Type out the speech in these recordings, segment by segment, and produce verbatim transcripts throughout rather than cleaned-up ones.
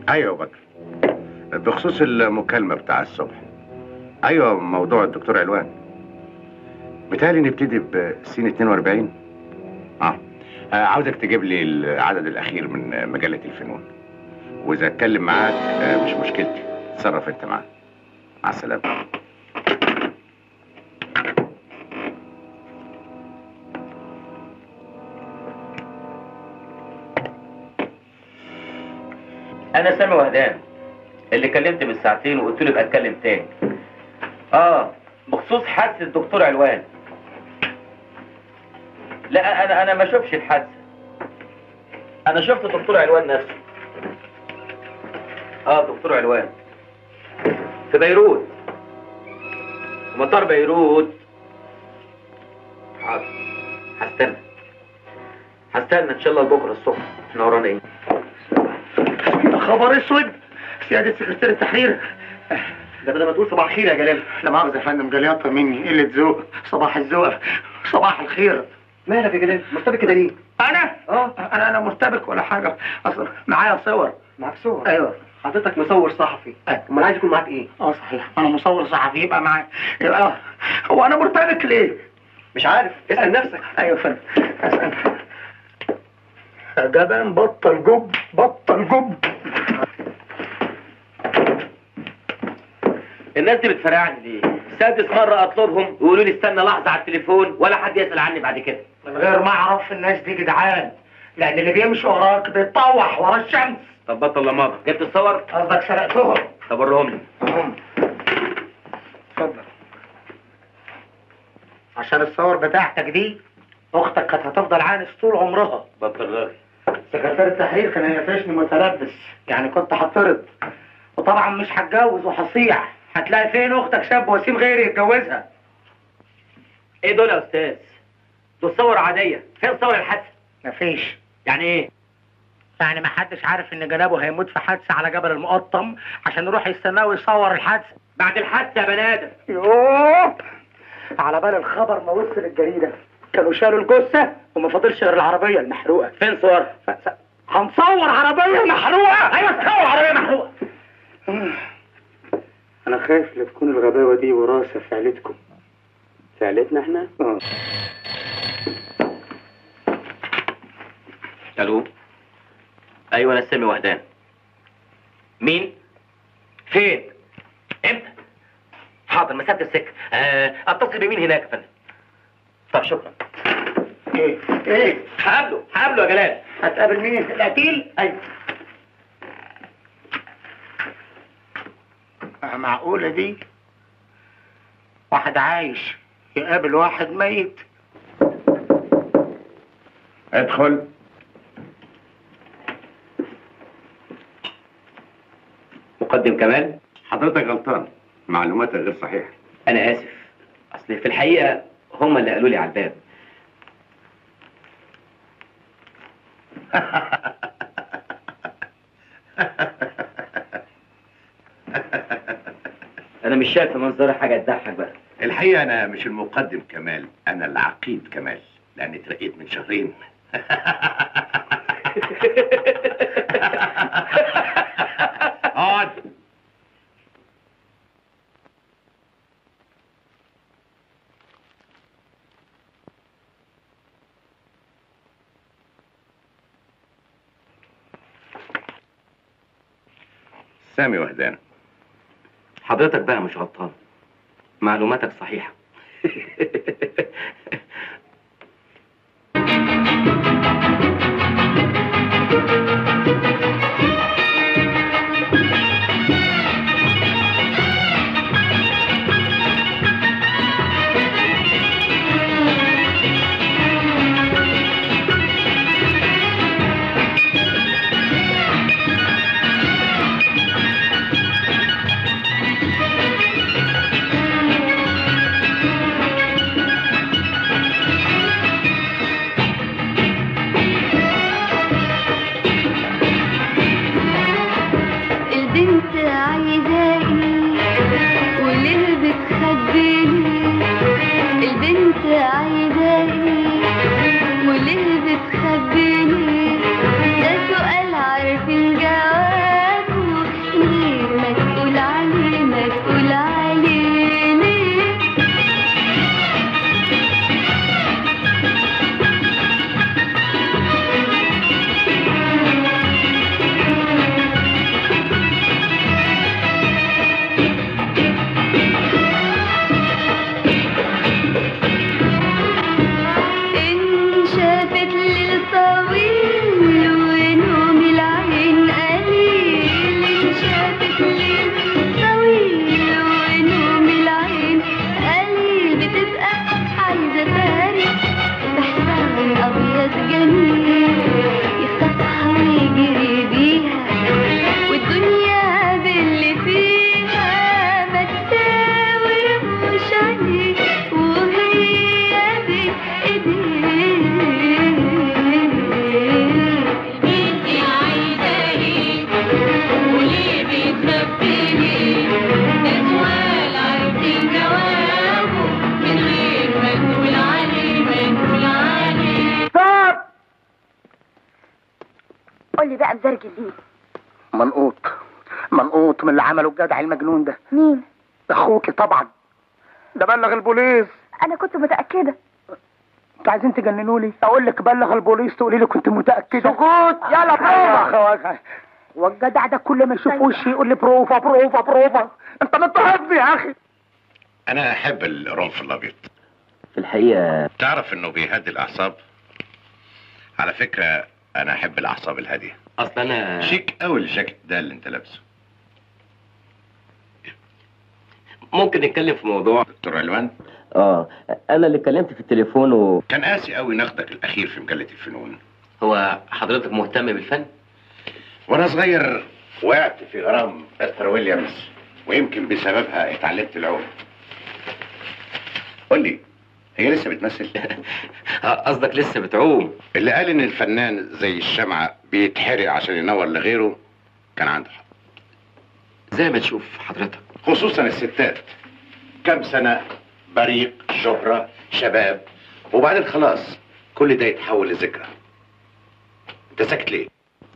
ايوه يا بكر، بخصوص المكالمه بتاع الصبح. ايوه موضوع الدكتور علوان. متهيألي نبتدي بسين اتنين واربعين. اه عاوزك تجيب لي العدد الاخير من مجله الفنون، واذا اتكلم معاك مش مشكلتي، اتصرف انت معاه. مع السلامه. انا سامي وهدان اللي كلمت من ساعتين وقلت له ابقى اتكلم تاني. اه بخصوص حادثه الدكتور علوان. لا انا انا ما شفتش الحادثه، انا شفت الدكتور علوان نفسه. اه دكتور علوان في بيروت، في مطار بيروت. حاضر، هستنى هستنى ان شاء الله لبكره الصبح. احنا ورانا ايه؟ خبر اسود سيادة سكرتير التحرير. ده بدل ما تقول صباح الخير يا جلال. لا مؤاخذة يا فندم، جليطة مني، قلة ذوق. صباح الذوق، صباح الخير. مالك يا جلال؟ مرتبك كده ليه؟ أنا؟ اه أنا أنا مرتبك ولا حاجة، أصل معايا صور. معاك صور؟ أيوه. حضرتك مصور صحفي. أيوه. أمال عايز يكون معاك إيه؟ اه صحيح، أنا مصور صحفي يبقى معاك. يبقى هو أنا مرتبك ليه؟ مش عارف، اسأل نفسك. أيوه يا فندم، أسأل. يا جبان بطل جب، بطل جب. الناس دي بتفرعني ليه؟ سادس مرة أطلبهم يقولوا لي استنى لحظة على التليفون، ولا حد يسأل عني بعد كده. من غير ما أعرف الناس دي جدعان، لأن اللي بيمشي وراك بيتطوح ورا الشمس. طب بطل لماضة، جبت الصور؟ قصدك سرقتهم؟ طب وريهم لي. اتفضل. عشان الصور بتاعتك دي أختك كانت هتفضل عانس طول عمرها. بطل غالي. سكرتير التحرير كان هيقفشني متلبس، يعني كنت هطرد، وطبعا مش هتجوز وهصيع. هتلاقي فين اختك شاب وسيم غيري يتجوزها؟ ايه دول يا استاذ؟ دول صور عاديه، فين صور الحادثه؟ مفيش. يعني ايه؟ يعني ما حدش عارف ان جنابه هيموت في حادثه على جبل المقطم عشان يروح يستناه ويصور الحادثه بعد الحادثه يا بني ادم. يوه، على بال الخبر ما وصل الجريده كانوا شالوا الجثه وما فاضلش غير العربيه المحروقه. فين صور؟ ف... هنصور عربيه محروقه. ايوه تصور عربيه محروقه. انا خايف لا تكون الغباوه دي وراثه في عيلتكم. في عيلتنا احنا؟ اه. الو. ايوه انا سامي وهدان. مين؟ فين؟ امتى؟ حاضر مسافه السكه. أه اتصل بمين هناك يا فندم؟ طب شكرا. ايه ايه؟ هقابله هقابله يا جلال. هتقابل مين؟ القتيل؟ ايوه. معقولة دي؟ واحد عايش يقابل واحد ميت؟ ادخل. مقدم كمال. حضرتك غلطان، معلوماتك غير صحيحة. أنا آسف، أصل في الحقيقة هم اللي قالوا لي على الباب. أنا مش شايف منظري حاجة تضحك بقى. الحقيقة أنا مش المقدم كمال، أنا العقيد كمال، لأني اترقيت من شهرين. اقعد. سامي وهدان. حضرتك بقى مش غلطان، معلوماتك صحيحة. متزرجل ليه؟ منقوط منقوط من اللي عمله الجدع المجنون ده. مين؟ اخوكي طبعا، ده بلغ البوليس. انا كنت متاكده. انتوا عايزين تجننوني؟ اقول لك بلغ البوليس تقولي لي كنت متاكده؟ سكوت. يلا بروفا. والجدع ده كل ما يشوف وشي يقول لي بروفا بروفا بروفا. انت مضطهدني يا اخي. انا احب القرنفل الابيض. في الحقيقه تعرف انه بيهدي الاعصاب. على فكره انا احب الاعصاب الهاديه. اصل انا شيك قوي الجاكيت ده اللي انت لابسه. ممكن نتكلم في موضوع؟ دكتور علوان، اه انا اللي اتكلمت في التليفون و كان قاسي قوي نقدك الاخير في مجله الفنون. هو حضرتك مهتم بالفن؟ وانا صغير وقعت في غرام استر ويليامز، ويمكن بسببها اتعلمت العوم. قول لي، هي لسه بتمثل؟ قصدك لسه بتعوم؟ اللي قال ان الفنان زي الشمعة بيتحرق عشان ينور لغيره كان عنده حق. زي ما تشوف حضرتك، خصوصا الستات. كم سنة بريق، شهرة، شباب، وبعدين خلاص كل ده يتحول لذكرى. انت ساكت ليه؟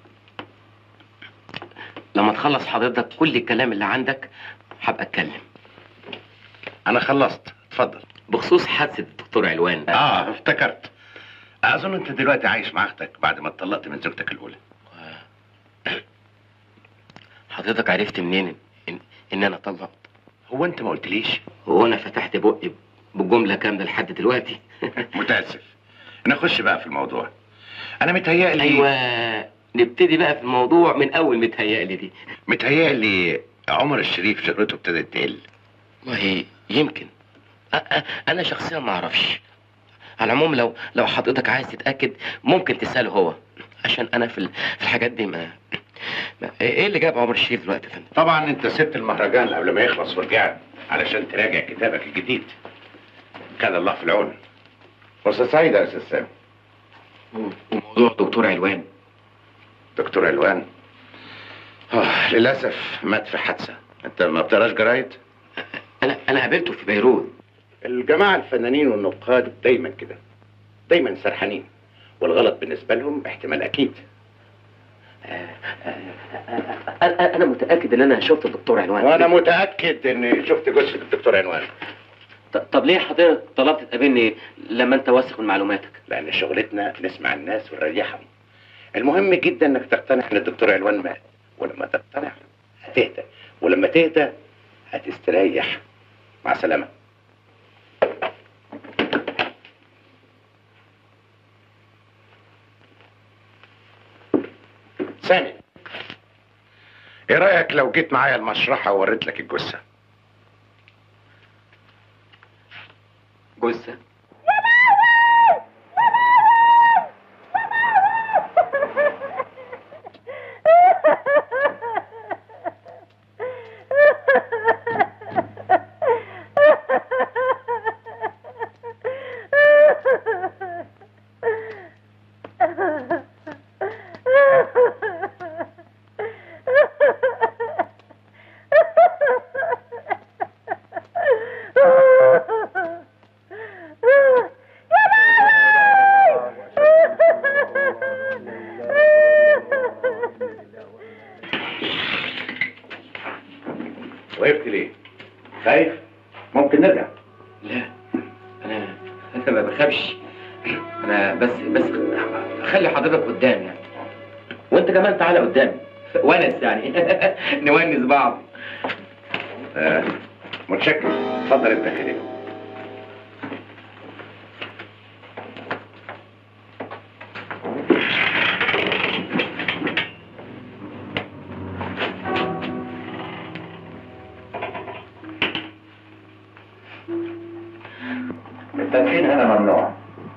لما تخلص حضرتك كل الكلام اللي عندك هبقى اتكلم. انا خلصت، اتفضل. بخصوص حادثة الدكتور علوان. اه افتكرت. اظن انت دلوقتي عايش مع اختك بعد ما اتطلقت من زوجتك الاولى. حضرتك عرفت منين ان, إن انا طلقت؟ هو انت ما قلتليش؟ هو انا فتحت بقي بالجملة كاملة لحد دلوقتي؟ متاسف. نخش بقى في الموضوع. انا متهيألي ايوه، نبتدي بقى في الموضوع من اول. متهيألي دي متهيألي عمر الشريف شهرته ابتدت تقل. ما هي يمكن. أ -أ انا شخصيا ما اعرفش. على العموم لو لو حضرتك عايز تتاكد ممكن تساله هو، عشان انا في في الحاجات دي ما, ما ايه اللي جاب عمر الشريف دلوقتي يا فندم؟ طبعا انت سبت المهرجان قبل ما يخلص ورجعت علشان تراجع كتابك الجديد. كان الله في العون. فرصه سعيده يا استاذ سامي. وموضوع دكتور علوان؟ دكتور علوان آه للاسف مات في حادثه. انت ما بتقراش جرايد؟ انا انا قابلته في بيروت. الجماعه الفنانين والنقاد دايما كده، دايما سرحانين، والغلط بالنسبه لهم احتمال اكيد. انا متاكد ان انا شفت الدكتور علوان. وانا متاكد اني شفت جثه الدكتور علوان. طب ليه حضرتك طلبت تقابلني لما انت واثق من معلوماتك؟ لان شغلتنا نسمع الناس ونريحهم. المهم جدا انك تقتنع ان الدكتور علوان مات، ولما تقتنع هتهدى، ولما تهدى هتستريح. مع السلامه. سامي، ايه رايك لو جيت معايا المشرحه ووريت لك الجثه؟ جثه؟ وقفت ليه؟ خايف؟ ممكن نرجع. لا، انا انا ما بخافش. انا بس بس خلي حضرتك قدامي يعني، وانت كمان تعالى قدامي ونس يعني نونس بعض. آه متشكر. اتفضل انت كده. التدخين هنا ممنوع.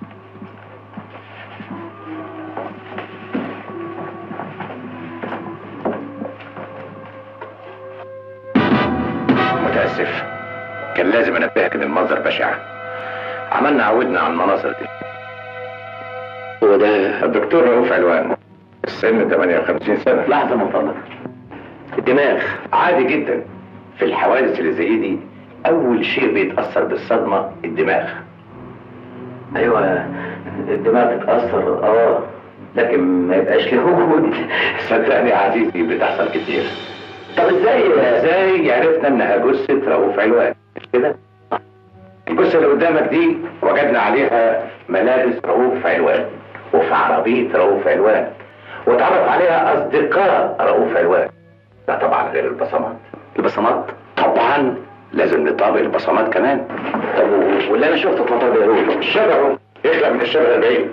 متأسف، كان لازم انبهك ان المنظر بشع. عملنا عودنا على المناظر دي. هو ده الدكتور رؤوف علوان، السن ثمانية وخمسين سنة. لحظة من فضلك. الدماغ عادي جدا. في الحوادث اللي زي دي أول شيء بيتأثر بالصدمة الدماغ. ايوه الدماغ اتأثر اه لكن ما يبقاش له وجود. صدقني يا عزيزي بتحصل كتير. طب ازاي ازاي عرفنا انها جثه رؤوف علوان كده؟ الجثه اللي قدامك دي وجدنا عليها ملابس رؤوف علوان وفي عربيه رؤوف علوان، واتعرف عليها اصدقاء رؤوف علوان. ده طبعا غير البصمات. البصمات طبعا لازم نطابق البصمات كمان. طب واللي انا شفته في مطار بيروت شبهه يخلق من الشبه البعيد.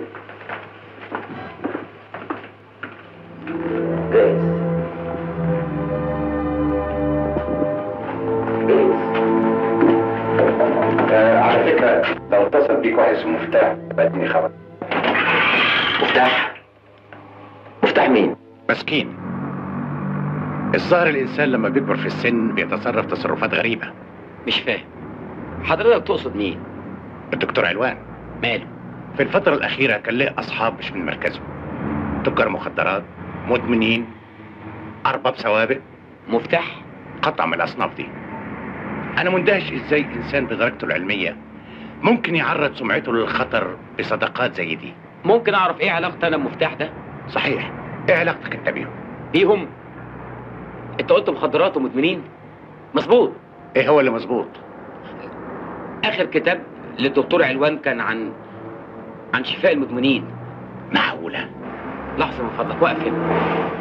جايز جايز آه على فكره لو اتصل بيك واحد اسمه مفتاح بديني خبر. مفتاح؟ مفتاح مين؟ مسكين. الظاهر الانسان لما بيكبر في السن بيتصرف تصرفات غريبه. مش فاهم حضرتك تقصد مين؟ الدكتور علوان. ماله؟ في الفتره الاخيره كان له اصحاب مش من مركزه، تجار مخدرات، مدمنين، ارباب سوابق. مفتاح؟ قطع من الاصناف دي. انا مندهش ازاي انسان بدرجته العلميه ممكن يعرض سمعته للخطر بصداقات زي دي. ممكن اعرف ايه علاقتي انا بمفتاح ده؟ صحيح، ايه علاقتك انت بيهم؟ بيهم؟ انت قلت مخدرات ومدمنين؟ مظبوط. ايه هو اللي مظبوط؟ اخر كتاب للدكتور علوان كان عن عن شفاء المدمنين. معقوله؟ لحظه من فضلك، وقف هنا.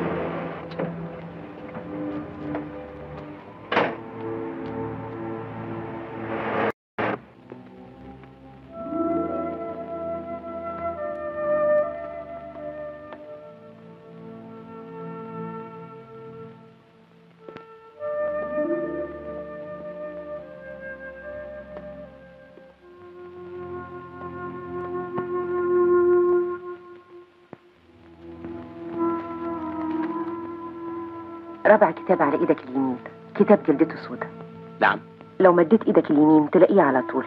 رابع كتاب على ايدك اليمين، كتاب جلدته سودا. نعم. لو مديت ايدك اليمين تلاقيه على طول.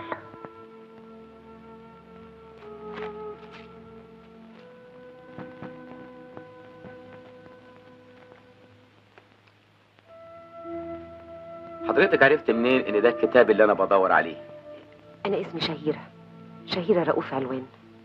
حضرتك عرفت منين ان ده الكتاب اللي انا بدور عليه؟ انا اسمي شهيرة، شهيرة رؤوف علوان.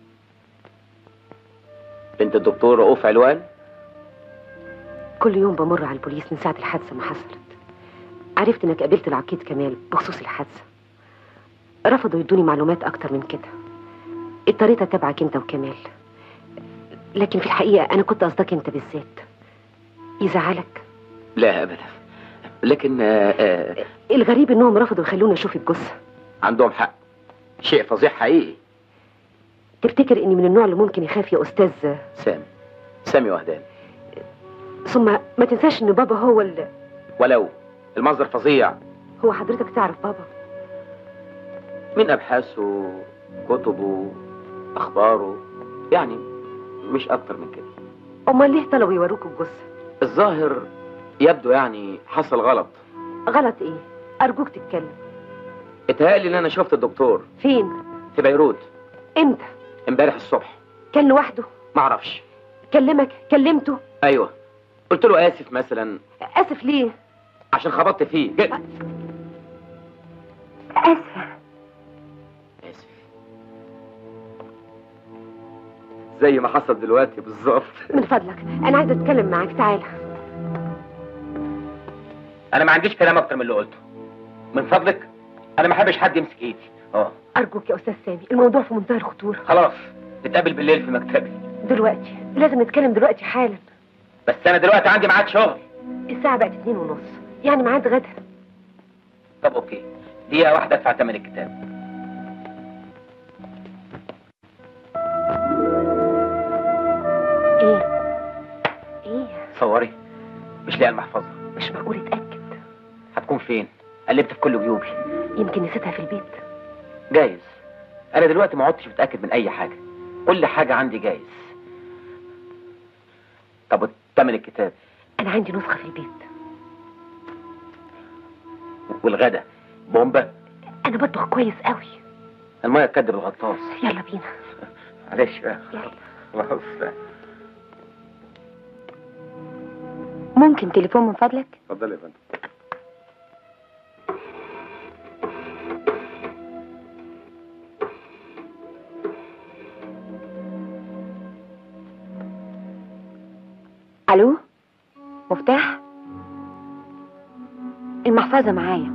بنت الدكتور رؤوف علوان؟ كل يوم بمر على البوليس من ساعة الحادثة ما حصلت. عرفت انك قابلت العقيد كمال بخصوص الحادثة. رفضوا يدوني معلومات اكتر من كده. اضطريت اتابعك انت وكمال، لكن في الحقيقة انا كنت قصدك انت بالذات. يزعلك؟ لا ابدا، لكن آه آه الغريب انهم رفضوا يخلوني اشوف الجثة. عندهم حق، شيء فظيع حقيقي. تفتكر اني من النوع اللي ممكن يخاف يا استاذ سامي؟ سامي وهدان. ثم ما تنساش ان بابا هو اللي... ولو المنظر فظيع. هو حضرتك تعرف بابا؟ من ابحاثه، كتبه، اخباره، يعني مش اكتر من كده. امال ليه طلبوا يوروك الجثة؟ الظاهر يبدو يعني حصل غلط. غلط ايه؟ ارجوك تتكلم. اتهيألي ان انا شفت الدكتور. فين؟ في بيروت. امتى؟ امبارح الصبح. كان لوحده؟ معرفش. كلمك؟ كلمته؟ ايوه، قلت له اسف مثلا. اسف ليه؟ عشان خبطت فيه. جد. اسف. اسف زي ما حصل دلوقتي بالظبط. من فضلك انا عايزه اتكلم معاك، تعالى. انا ما عنديش كلام اكتر من اللي قلته. من فضلك انا ما احبش حد يمسك ايدي. اه ارجوك يا استاذ سامي، الموضوع في منتهى الخطوره. خلاص نتقابل بالليل في مكتبي. دلوقتي؟ لازم نتكلم دلوقتي حالا. بس انا دلوقتي عندي ميعاد شغل. الساعه بقت اتنين ونص، يعني ميعاد غدا. طب اوكي، دقيقه واحده ادفع ثمن الكتاب. ايه ايه؟ صوري مش لاقي المحفظه. مش معقول، اتاكد. هتكون فين؟ قلبت في كل جيوبي. يمكن نسيتها في البيت. جايز. انا دلوقتي ما عدتش متاكد من اي حاجه، كل حاجه عندي جايز. طب ثمن الكتاب؟ انا عندي نسخه في البيت. والغدا؟ بومبا؟ انا بطبخ كويس قوي. الميه تكدب الغطاس. يلا بينا. معلش بقى. خلاص بقى. ممكن تليفون من فضلك؟ اتفضل يا فندم. الو، مفتاح؟ المحفظة معايا.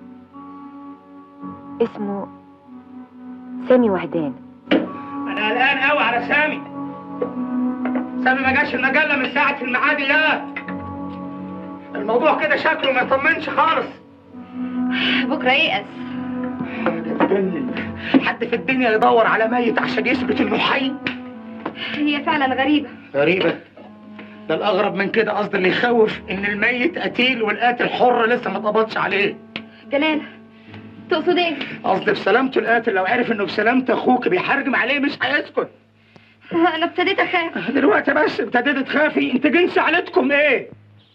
اسمه سامي وهدان. انا قلقان قوي على سامي. سامي ما جاش المجله من ساعه الميعاد ده. الموضوع كده شكله ما يطمنش خالص. بكره ييأس. اتجنن. حد في الدنيا يدور على ميت عشان يثبت انه حي؟ هي فعلا غريبه. غريبه؟ ده الاغرب من كده، قصدي اللي يخوف ان الميت قتيل والقاتل حر لسه ما اتقبضش عليه. جلال، تقصد ايه؟ قصدي بسلامته القاتل لو عرف انه بسلامة اخوك بيحرجم عليه مش هيسكت. انا ابتديت اخاف. دلوقتي بس ابتديت تخافي؟ انت جنس عيلتكم ايه؟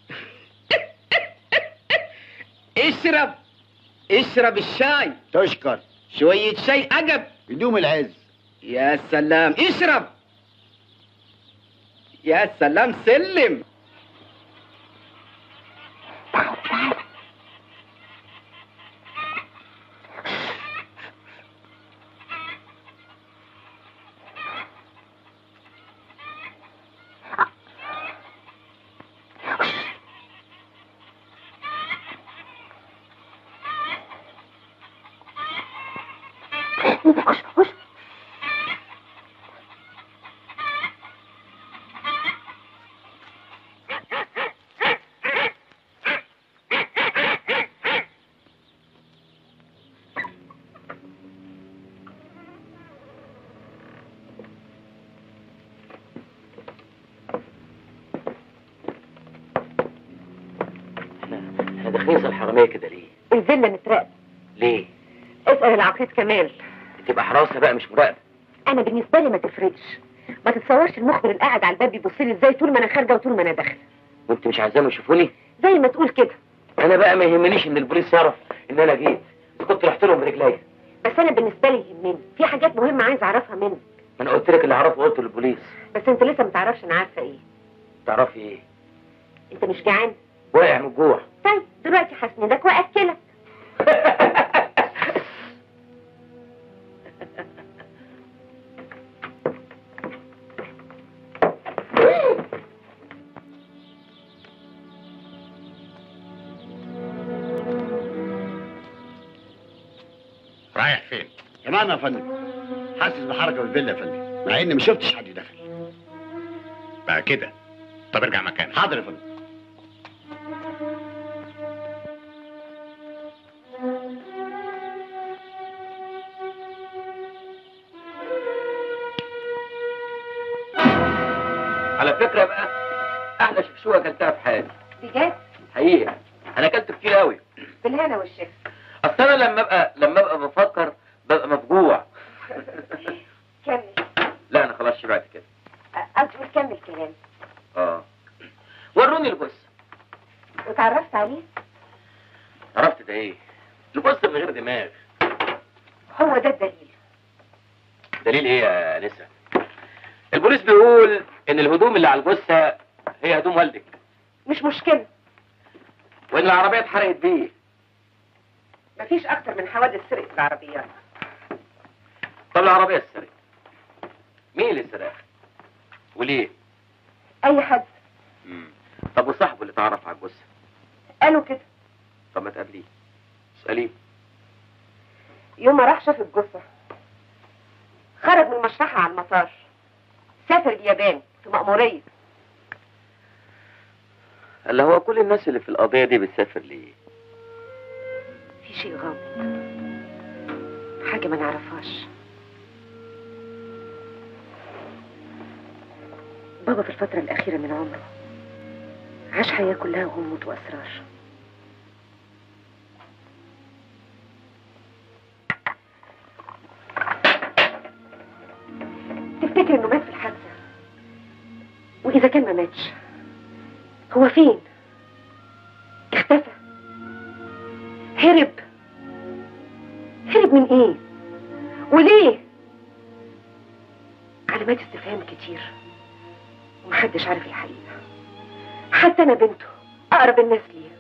اشرب اشرب الشاي. تشكر. شوية شاي عجب يدوم العز. يا سلام، اشرب. يا سلام، سلم. احنا داخلين زي الحرامية كده ليه؟ الفيلا متراقبة. ليه؟ اسأل العقيد كمال. تبقى حراسة بقى مش مراقبة. انا بالنسبة لي ما تفرقش. ما تتصورش المخبر اللي قاعد على الباب بيبص لي ازاي طول ما انا خارجة وطول ما انا داخلة. وانت مش عايزاهم يشوفوني؟ زي ما تقول كده. انا بقى ما يهمنيش ان البوليس يعرف ان انا جيت، كنت رحت لهم برجليا. بس انا بالنسبة لي يهمني في حاجات مهمة عايز اعرفها منك. ما انا قلت لك اللي اعرفه قلته للبوليس. بس انت لسه ما تعرفش انا عارفة ايه. تعرفي ايه؟ انت مش جعان؟ واقع من الجوع. طيب دلوقتي هسندك واكلك. رايح فين؟ تمام يا فندم. حاسس بحركه في الفيلا يا فندم، مع اني ما شفتش حد دخل. بقى كده. طب ارجع مكانك. حاضر يا فندم. على فكرة بقى احلى شكشوكة اكلتها في حياتي. بجد؟ حقيقة انا اكلت كتير قوي. بالهنا والشفا. اصل انا لما ابقى لما ابقى بفكر ببقى مفجوع. كمل. لا انا خلاص شبعت كده. اصبر كمل كلام. اه وروني الجثة. وتعرفت عليه؟ عرفت ده ايه؟ الجثة من غير دماغ. هو ده الدليل. دليل ايه يا نسا؟ البوليس بيقول ان الهدوم اللي على الجثة هي هدوم والدك. مش مشكلة. وان العربية اتحرقت بيه. مفيش اكتر من حوادث سرقة العربيات. طب العربية اتسرقت، مين اللي سرقها؟ وليه؟ اي حد. مم. طب وصاحبه اللي اتعرف على الجثة؟ قالوا كده. طب ما تقابليه اسأليه. يوم ما راح شاف الجثة خرج من المشرحة على المطار، سافر اليابان في مأمورية. اللي هو كل الناس اللي في القضية دي بتسافر ليه؟ في شيء غامض، حاجة ما نعرفهاش. بابا في الفترة الأخيرة من عمره عاش حياة كلها غموض وأسرار. تفتكر إنه مات في الحادثة؟ وإذا كان ما ماتش هو فين؟ اختفى؟ هرب؟ هرب من ايه؟ وليه؟ علامات استفهام كتير ومحدش عارف الحقيقة، حتى انا بنته اقرب الناس ليه.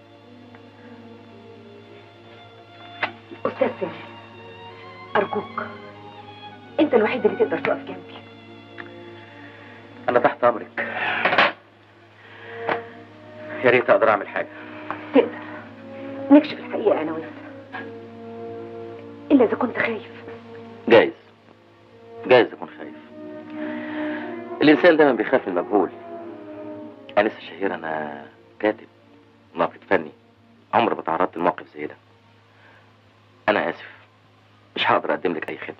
استاذ سامي ارجوك، انت الوحيد اللي تقدر تقف جنبي. انا تحت امرك. يا ريت اقدر اعمل حاجه. تقدر نكشف الحقيقه انا وانت، الا اذا كنت خايف. جايز جايز اكون خايف. الانسان دايما بيخاف من المجهول. انسه شهير انا كاتب ناقد فني، عمري ما تعرضت لموقف زي ده. انا اسف، مش هقدر اقدم لك اي خدمه.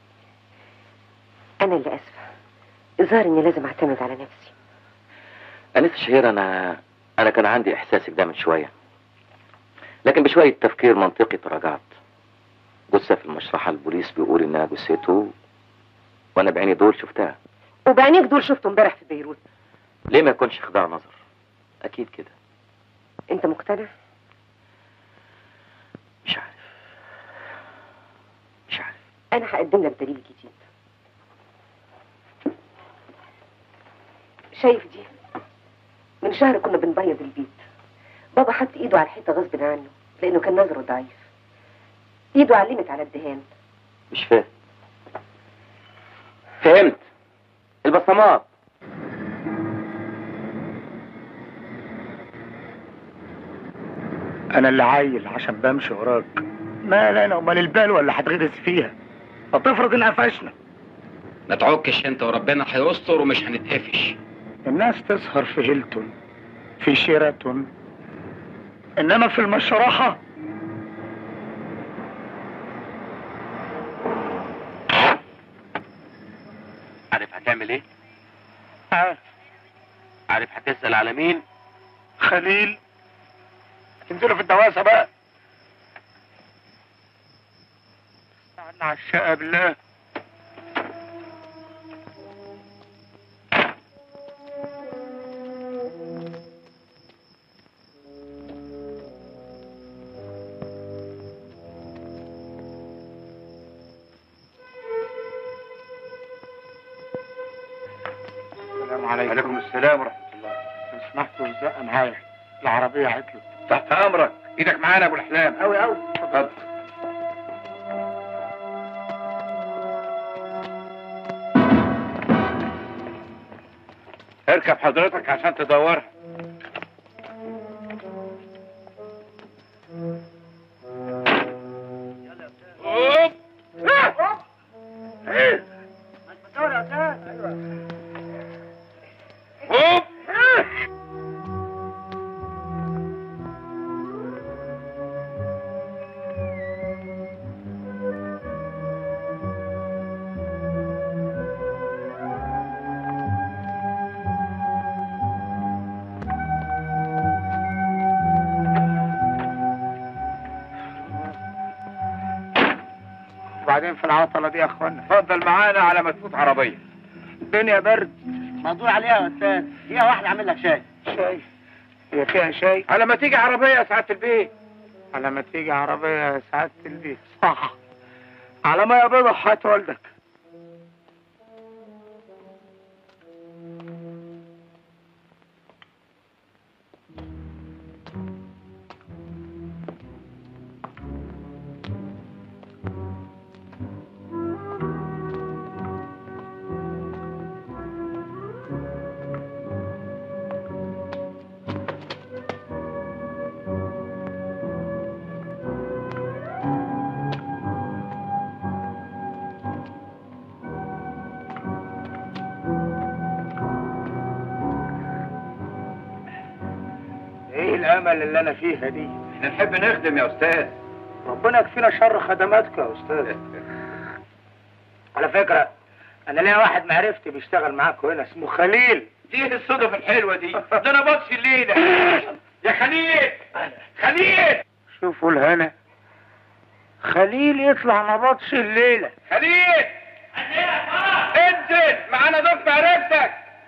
انا اللي اسفه، الظاهر اني لازم اعتمد على نفسي. انسه شهير انا انا كان عندي احساسك ده من شويه، لكن بشويه تفكير منطقي تراجعت. جثه في المشرحه البوليس بيقول انها جثته، وانا بعيني دول شفتها. وبعينيك دول شفته امبارح في بيروت. ليه ما يكونش خداع نظر؟ اكيد كده. انت مقتنع؟ مش عارف مش عارف انا هقدم لك دليل جديد. شايف دي؟ من شهر كنا بنبيض البيت، بابا حط ايده على الحيطه غصب عنه لانه كان نظره ضعيف. ايده علمت على الدهان. مش فاهم. فهمت، البصمات. انا اللي عايل عشان بمشي وراك. مال انا ومال البلوه اللي هتغرس فيها، فتفرض ان قفشنا. ما تعكش انت وربنا هيستر ومش هنتقفش. الناس تسهر في هيلتون، في شيراتون، انما في المشرحه عارف هتعمل ايه؟ ها؟ عارف هتسأل على مين؟ خليل. تنزلوا في الدواسه بقى. استعنا على الشقه بالله. السلام عليكم. وعليكم السلام ورحمه الله. لو سمحتوا الزقه معايا، العربيه عطلت. تحت امرك، ايدك معانا يا ابو الاحلام. قوي قوي. اتفضل. اركب حضرتك عشان تدورها. اوب ايه اوب. وبعدين في العطله دي يا اخوانا. اتفضل معانا على ما تفوت عربيه. الدنيا برد. موضوع عليها يا استاذ، فيها واحد عامل لك شاي. شاي؟ هي فيها شاي؟ على ما تيجي عربيه يا سعاده البيت. على ما تيجي عربيه يا سعاده البيت. صح. على ما يا بيضة حياة والدك. ايه الامل اللي انا فيها دي؟ احنا نحب نخدم يا استاذ. ربنا يكفينا شر خدماتك يا استاذ. على فكرة انا ليا واحد معرفتي بيشتغل معاكم هنا اسمه خليل. دي الصدف الحلوه دي. ده انا بطش الليله. يا خليل خليل. شوفوا الهنا، خليل يطلع نبطش الليلة. خليل انزل معانا ضيف معرفتك.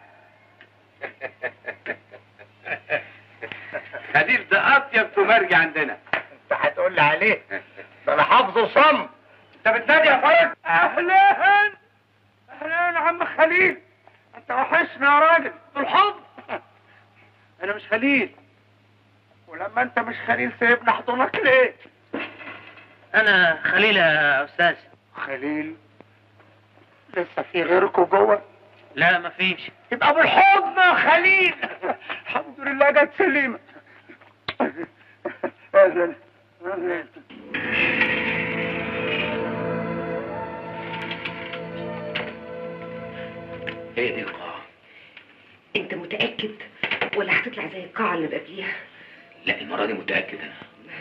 خليل ده اطيب تمرجي عندنا. انت هتقول لي عليه؟ ده انا حافظه صم. انت بتنادي يا فرج؟ اهلا اهلا يا عم خليل، انت وحشنا يا راجل. بالحب. انا مش خليل، ولما انت مش خليل سيبني احضنك ليه؟ انا خليل يا استاذ. خليل؟ لسه في غيركم جوه؟ لا مفيش. يبقى ابو الحضن يا خليل. الحمد لله جت سليمه. اهلا اهلا. هي دي القاعة. انت متأكد ولا هتطلع زي القاعة اللي قبليها؟ لا المرة دي متأكد انا.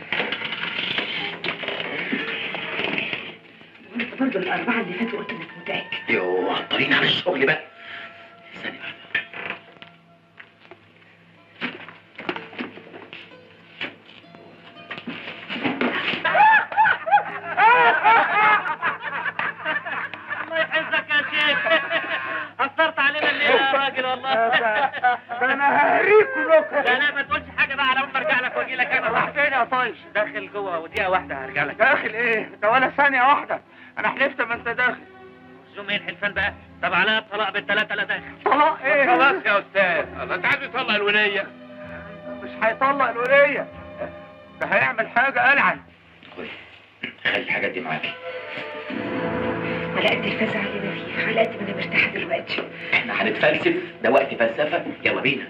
انت برضه الأربعة اللي فاتوا قلت انك متأكد. يوه عطلين على الشغل بقى. ثانية واحدة. الله يحفظك يا شيخ. قصرت علينا الليله يا راجل والله. ده انا ههريكوا بكره. لا لا ما تقولش حاجه بقى على ما ارجع لك واجي لك انا. راح فين يا طيش؟ داخل جوه ودقيقه واحده هرجع لك. داخل ايه؟ ده ولا ثانيه واحده. انا حلفت ما انت داخل. زوم ايه الحلفان بقى؟ طب عليا الطلاق بالثلاثه لا داخل. طلاق ايه؟ خلاص يا استاذ. الله انت عايز يطلق الوليه. مش هيطلق الوليه. ده هيعمل حاجه ألعن. خدي خلي الحاجات دي معاكي. على قد الفزع اللي انا فيه، على قد ما انا مرتاحه دلوقتي. احنا هنتفلسف، ده وقت فلسفه، يلا بينا.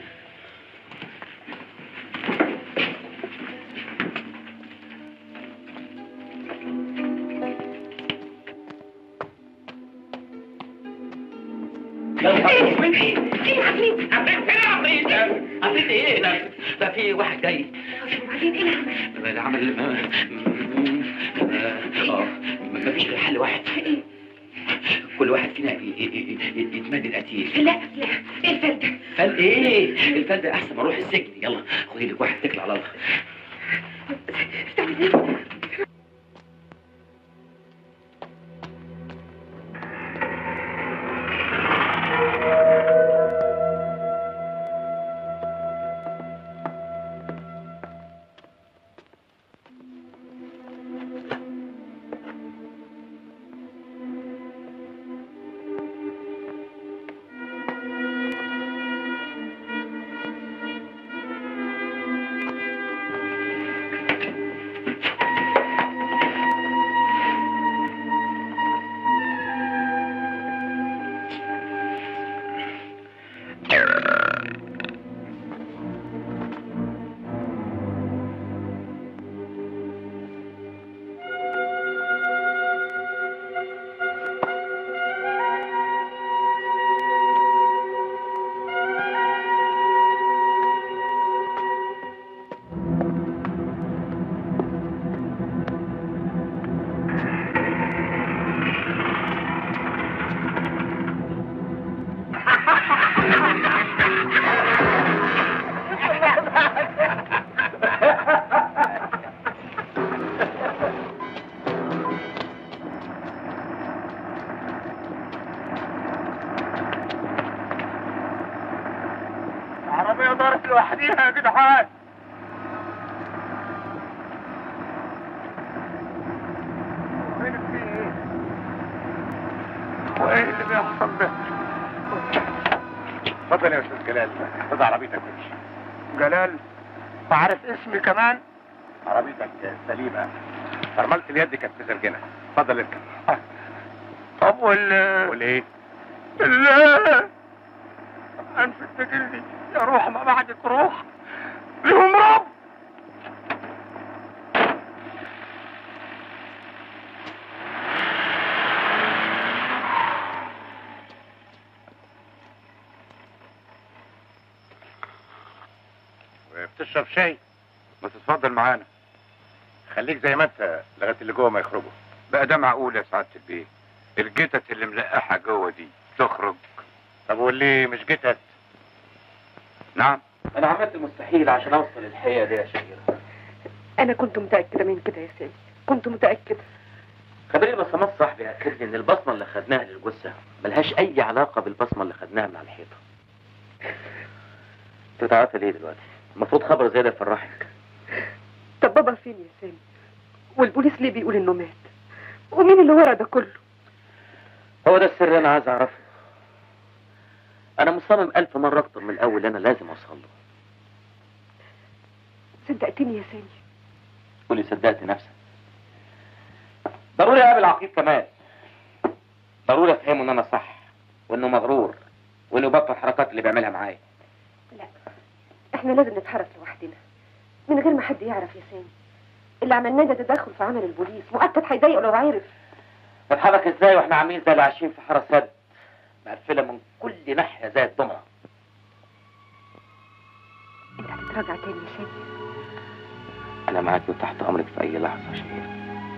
ايه ايه عفريت؟ عفريت فين عفريت؟ عفريت ايه ده؟ ده في واحد جاي. وبعدين ايه اللي عمل؟ اللي عمل اه مفيش غير حل واحد. كل واحد فينا يتمد القتيل. لا لا ايه الفل ده؟ فل ايه؟ الفل ده احسن ما اروح السجن. يلا خدي لك واحد تكل على الله. بتعمل ايه؟ العربية دارت لوحديها يا جدعان. وين في ايه؟ وايه اللي بيحصل ده؟ اتفضل يا استاذ جلال، خد عربيتك وامشي. جلال؟ وعارف اسمي كمان؟ عربيتك سليمه، فرملة اليد كانت مزرجنه. اتفضل اركب. طب وال والايه؟ لا انفذ تجلي يا روح ما بعدك روح لهم رب. بتشرب شاي؟ ما تتفضل معانا. خليك زي ما انت لغايه اللي جوه ما يخرجوا. بقى ده معقول يا سعاده البيه؟ الجتت اللي ملقحه جوه دي تخرج؟ طب واللي مش جتت؟ نعم. انا عملت المستحيل عشان اوصل الحقيقه دي يا شهيره. انا كنت متأكدة من كده يا سامي، كنت متأكدة. خبير البصمات صاحبي اكد لي ان البصمه اللي خدناها للجثه ملهاش اي علاقه بالبصمه اللي خدناها من على الحيطه. انت بتعرفي ليه دلوقتي؟ المفروض خبر زي ده يفرحك. طب بابا فين يا سامي؟ والبوليس ليه بيقول انه مات؟ ومين اللي ورا ده كله؟ هو ده السر اللي انا عايز اعرفه. انا مصمم الف مره اكتر من الاول انا لازم اوصل له. صدقتني يا سامي؟ قولي صدقت نفسك. ضروري اقابل عقيد كمال. ضروري افهمه ان انا صح وانه مغرور وانه يبطل الحركات اللي بيعملها معايا. لا، احنا لازم نتحرك لوحدنا من غير ما حد يعرف يا سامي. اللي عملناه ده تدخل في عمل البوليس، مؤكد هيضايقه لو عرف. نتحرك ازاي واحنا عاملين زي اللي عايشين في حاره سد، مقفله من كل ناحيه زي الضمره؟ انت هتتراجع تاني يا سامي؟ انا معاك وتحت امرك في اي لحظه يا شهير.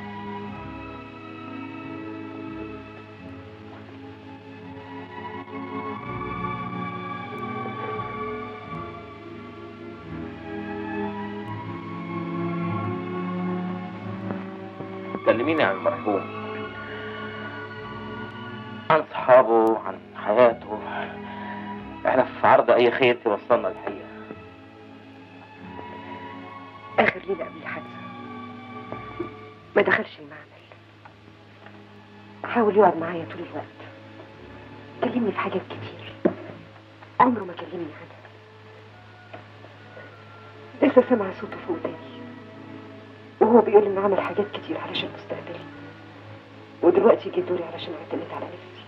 كلميني عن المرحوم، عن صحابه، عن حياته. احنا في عرض اي خير توصلنا الحقيقه. اخر ليله قبل الحادثه ما دخلش المعمل، حاول يقعد معايا طول الوقت، كلمني في حاجات كتير عمره ما كلمني عنها. لسه سامعه صوته في وداني وهو بيقول انه عمل حاجات كتير علشان مستقبلي، ودلوقتي جه دوري علشان اعتمد على نفسي.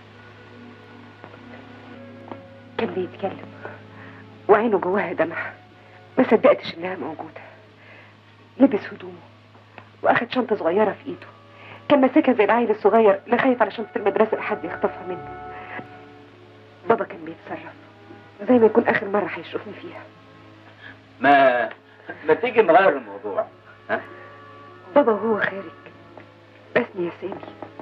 كان بيتكلم وعينه جواها دمع، ما صدقتش انها موجوده. لبس هدومه واخد شنطه صغيره في ايده، كان ماسكها زي العيل الصغير اللي خايف على شنطه المدرسه لحد يخطفها منه. بابا كان بيتصرف زي ما يكون اخر مره هيشوفني فيها. ما ما تيجي نغير الموضوع؟ ها؟ بابا وهو خارج بسني يا سامي.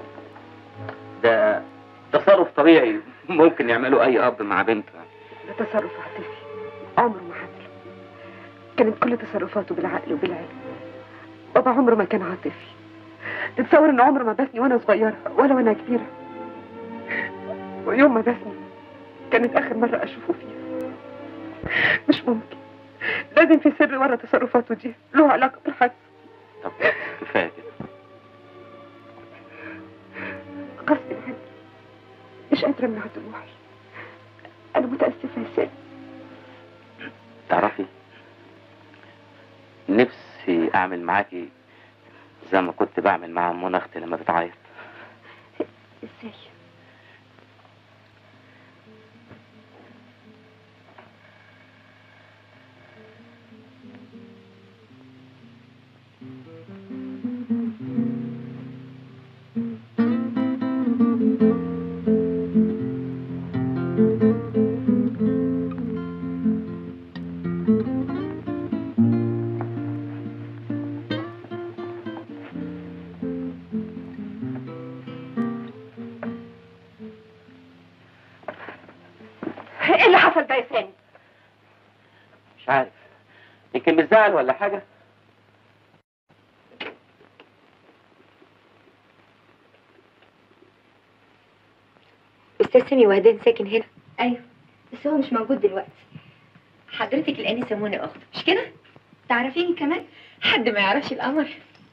ده تصرف طبيعي ممكن يعمله اي اب مع بنته. ده تصرف عاطفي عمره ما حصل، كانت كل تصرفاته بالعقل وبالعلم. بابا عمره ما كان عاطفي. تتصور ان عمره ما بسني وانا صغيره ولا وانا كبيره، ويوم ما بسني كانت اخر مره اشوفه فيها. مش ممكن، لازم في سر ورا تصرفاته دي له علاقه بالحادثه. طب كفايه كده. غصب عني مش قادره امنع دموعي. انا متاسفه يا سامي. تعرفي نفسي اعمل معاكي زي ما كنت بعمل مع منى اختي لما بتعيط. ازاي؟ ايه اللي حصل ده يا سامي؟ مش عارف، يمكن بتزعل ولا حاجه. استاذ سامي وهدان ساكن هنا؟ ايوه بس هو مش موجود دلوقتي. حضرتك الانسه منى اخته مش كده؟ تعرفيني كمان؟ حد ما يعرفش القمر.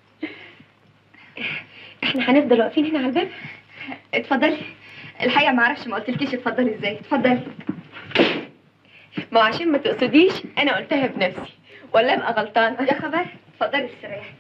احنا هنفضل واقفين هنا على الباب؟ اتفضلي. الحقيقه ما اعرفش ما قلتلكيش اتفضلي ازاي. اتفضلي. ما عشان ما تقصديش انا قلتها بنفسي ولا ابقى غلطانه؟ يا خبر. اتفضلي استريحي.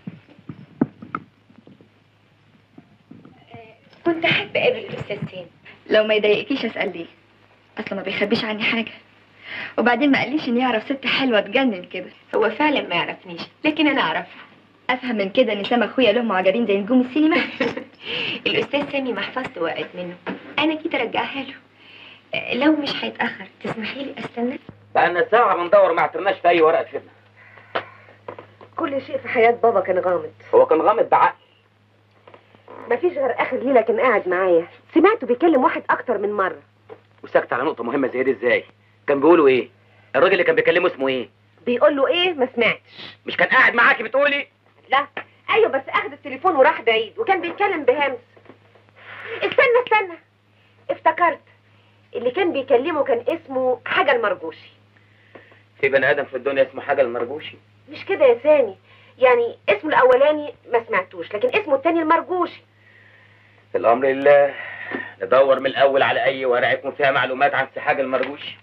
كنت احب اقابل الاستاذ سامي. لو ما يضايقكيش اسال ليه؟ اصلا ما بيخبيش عني حاجه، وبعدين ما قاليش اني اعرف ست حلوه تجنن كده. هو فعلا ما يعرفنيش لكن انا اعرفه. افهم من كده ان سام اخويا له معجبين زي نجوم السينما. الاستاذ سامي محفظته وقعت منه، انا جيت ارجعها له. لو مش هيتاخر تسمحي لي استنى؟ بقالنا ساعه بندور ما اعترناش في اي ورقه تفيدنا. كل شيء في حياه بابا كان غامض. هو كان غامض بعقل. مفيش غير اخر ليله كان قاعد معايا سمعته بيكلم واحد اكتر من مره. وسكت على نقطه مهمه زي دي ازاي؟ كان بيقولوا ايه؟ الراجل اللي كان بيكلمه اسمه ايه؟ بيقول له ايه؟ ما سمعتش. مش كان قاعد معاكي بتقولي؟ لا ايوه بس اخد التليفون وراح بعيد وكان بيتكلم بهمس. استنى استنى افتكرت، اللي كان بيكلمه كان اسمه حاجه المرجوشي. في بني ادم في الدنيا اسمه حاجه المرجوشي؟ مش كده يا سامي، يعني اسمه الاولاني ما سمعتوش لكن اسمه التاني المرجوشي. الامر لله. ندور من الاول على اي ورقه يكون فيها معلومات عن سي حاجه المرجوشي.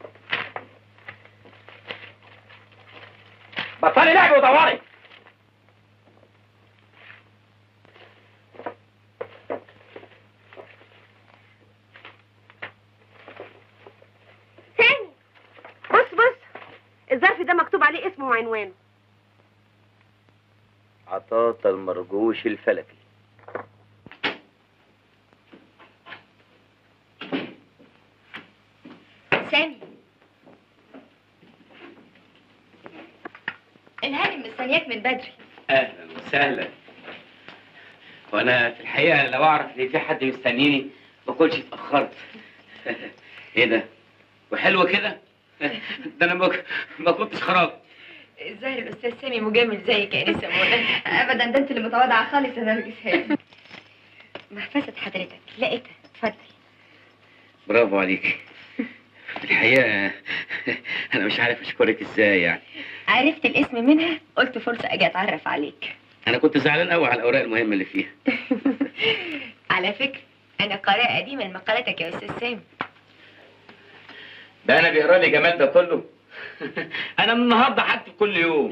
بطلي لعب ودوري. وعنوانه. عطاطا المرجوش الفلكي. سامي، الهانم مستنياك من بدري. اهلا وسهلا. وانا في الحقيقه لو اعرف ان في حد مستنيني ما كنتش اتاخرت. ايه ده؟ وحلو كده؟ ده انا ما ما كنتش خرجت. الظاهر الاستاذ سامي مجامل زيك يا انسه منى. ابدا، ده انت اللي متواضعه خالص يا نرجس هانم. محفظه حضرتك لقيتها، اتفضل. برافو عليك. في الحقيقه انا مش عارف اشكرك ازاي يعني. عرفت الاسم منها، قلت فرصه اجي اتعرف عليك. انا كنت زعلان قوي على الاوراق المهمه اللي فيها. على فكره انا قارئه قديما مقالتك يا استاذ سامي. ده انا بيقرا لي جمال ده كله. انا من النهارده هكتب كل يوم.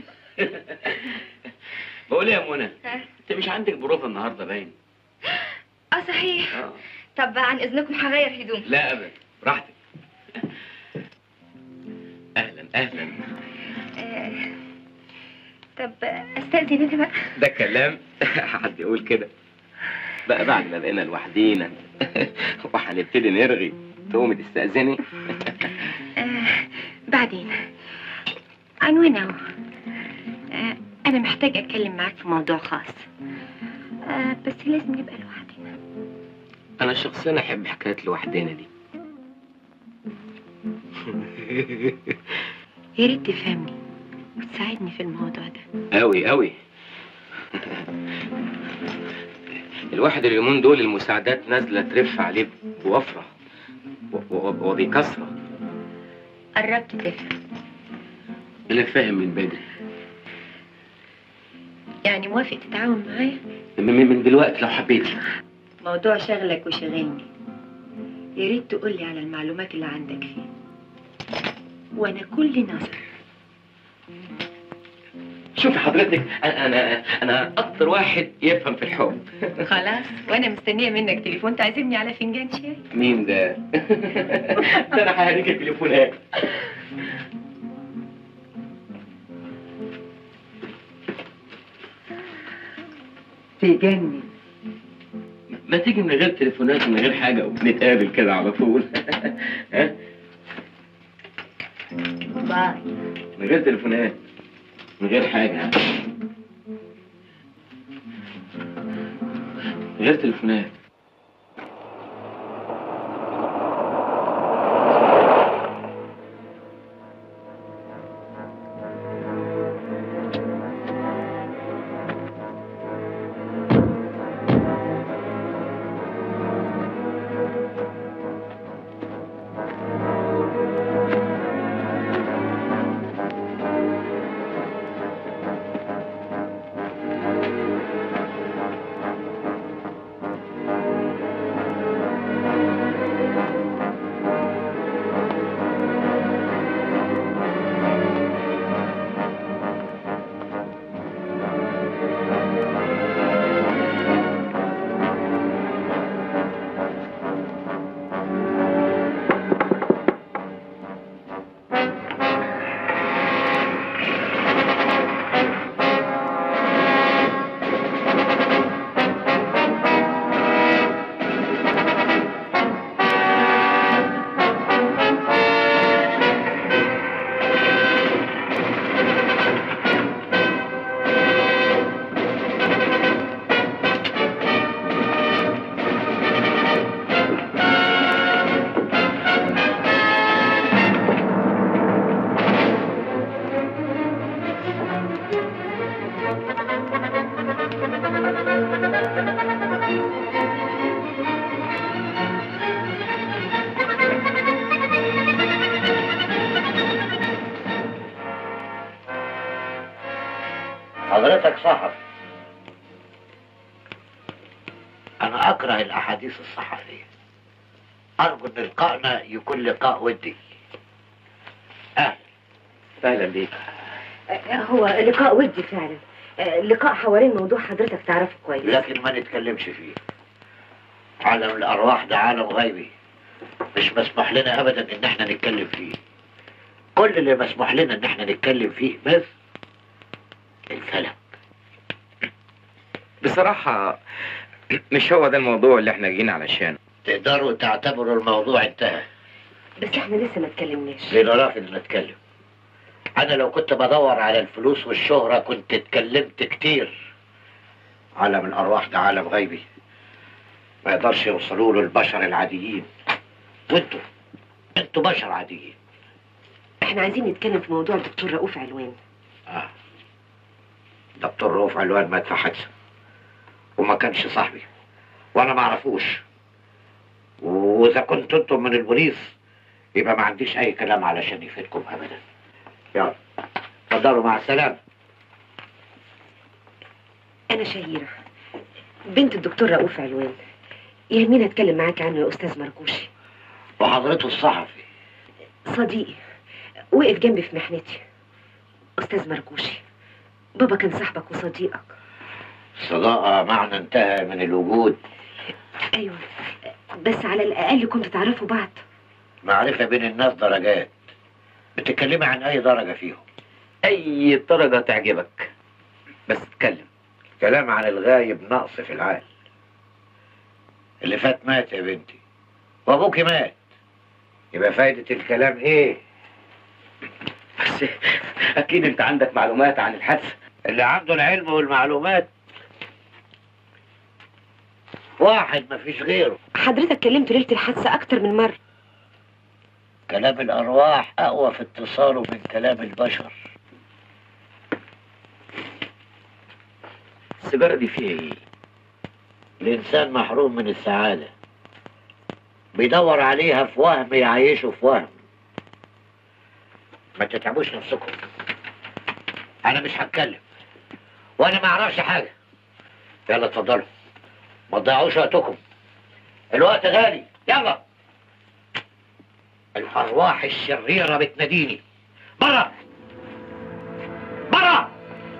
بقول ايه يا منى؟ انت مش عندك بروفه النهارده باين؟ اه صحيح. اه. طب عن اذنكم هغير هدوم. لا ابدا، براحتك. اهلا اهلا. آه. طب استاذن انا بقى. ده كلام حد يقول كده بقى بعد ما بقينا لوحدينا وهنبتدي نرغي تقومي تستأذني؟ آه بعدين عنوان اهو. آه انا محتاجه اتكلم معاك في موضوع خاص. آه بس لازم نبقى لوحدنا. انا شخصيا احب حكايه لوحدنا دي. يا ريت تفهمني وتساعدني في الموضوع ده. قوي قوي. الواحد اليومين دول المساعدات نازله ترف عليه بوفره وبكثره. قربت تفهم. انا فاهم من بدري. يعني موافق تتعاون معايا؟ من, من دلوقتي لو حبيتي. موضوع شغلك وشغلني، يا ريت تقولي على المعلومات اللي عندك فيه وانا كل نظر. شوفي حضرتك، انا انا انا اكتر واحد يفهم في الحب. خلاص، وانا مستنيه منك تليفون تعزمني على فنجان شاي. مين ده؟ ده انا ههديك التليفونات. تجنن. ما تيجي من غير تليفونات ومن غير حاجه ونتقابل كده على طول. ها؟ باي. من غير تليفونات، من غير حاجه، من غير تليفونات. حضرتك صحفي. أنا أكره الأحاديث الصحفية. أرجو إن لقائنا يكون لقاء ودي. أهلا. اهلا بيك. هو لقاء ودي فعلا، لقاء حوالين موضوع حضرتك تعرفه كويس، لكن ما نتكلمش فيه. عالم الأرواح ده عالم غيبي، مش مسمح لنا أبدا إن احنا نتكلم فيه. كل اللي مسموح لنا ان احنا نتكلم فيه بس الفلك. بصراحة مش هو ده الموضوع اللي احنا جينا علشانه. تقدروا تعتبروا الموضوع انتهى. بس احنا لسه ما اتكلمناش. ليه رافض ان اتكلم؟ انا لو كنت بدور على الفلوس والشهرة كنت اتكلمت كتير. عالم الارواح ده عالم غيبي ما يقدرش يوصلوا له البشر العاديين، وانتوا انتوا بشر عاديين. احنا عايزين نتكلم في موضوع الدكتور رؤوف علوان. اه دكتور رؤوف علوان مات في حادثة وما كانش صاحبي وانا ما اعرفوش، واذا كنتوا انتم من البوليس يبقى ما عنديش اي كلام علشان يفيدكم ابدا. يلا اتفضلوا مع السلامة. انا شهيرة بنت الدكتور رؤوف علوان، يهمني اتكلم معاك عنه يا استاذ مركوشي. وحضرته الصحفي صديقي وقف جنبي في محنتي. استاذ مركوشي، بابا كان صاحبك وصديقك. صداقة معنى انتهى من الوجود. ايوه بس على الاقل كنتوا تعرفوا بعض. معرفة بين الناس درجات، بتتكلمي عن اي درجة فيهم؟ اي درجة تعجبك بس اتكلم. كلام عن الغايب نقص في العقل. اللي فات مات يا بنتي وابوكي مات، يبقى فايدة الكلام ايه؟ بس اكيد انت عندك معلومات عن الحادثة. اللي عنده العلم والمعلومات واحد مفيش غيره. حضرتك كلمت ليلة الحادثة اكتر من مرة. كلام الارواح اقوى في اتصاله من كلام البشر. السيجارة دي فيها ايه؟ الانسان محروم من السعادة، بيدور عليها في وهم يعيشه في وهم. ما تتعبوش نفسكم، انا مش هتكلم وانا ما اعرفش حاجة. يلا اتفضلوا ما تضيعوش وقتكم، الوقت غالي. يلا الارواح الشريرة بتناديني. برا برا.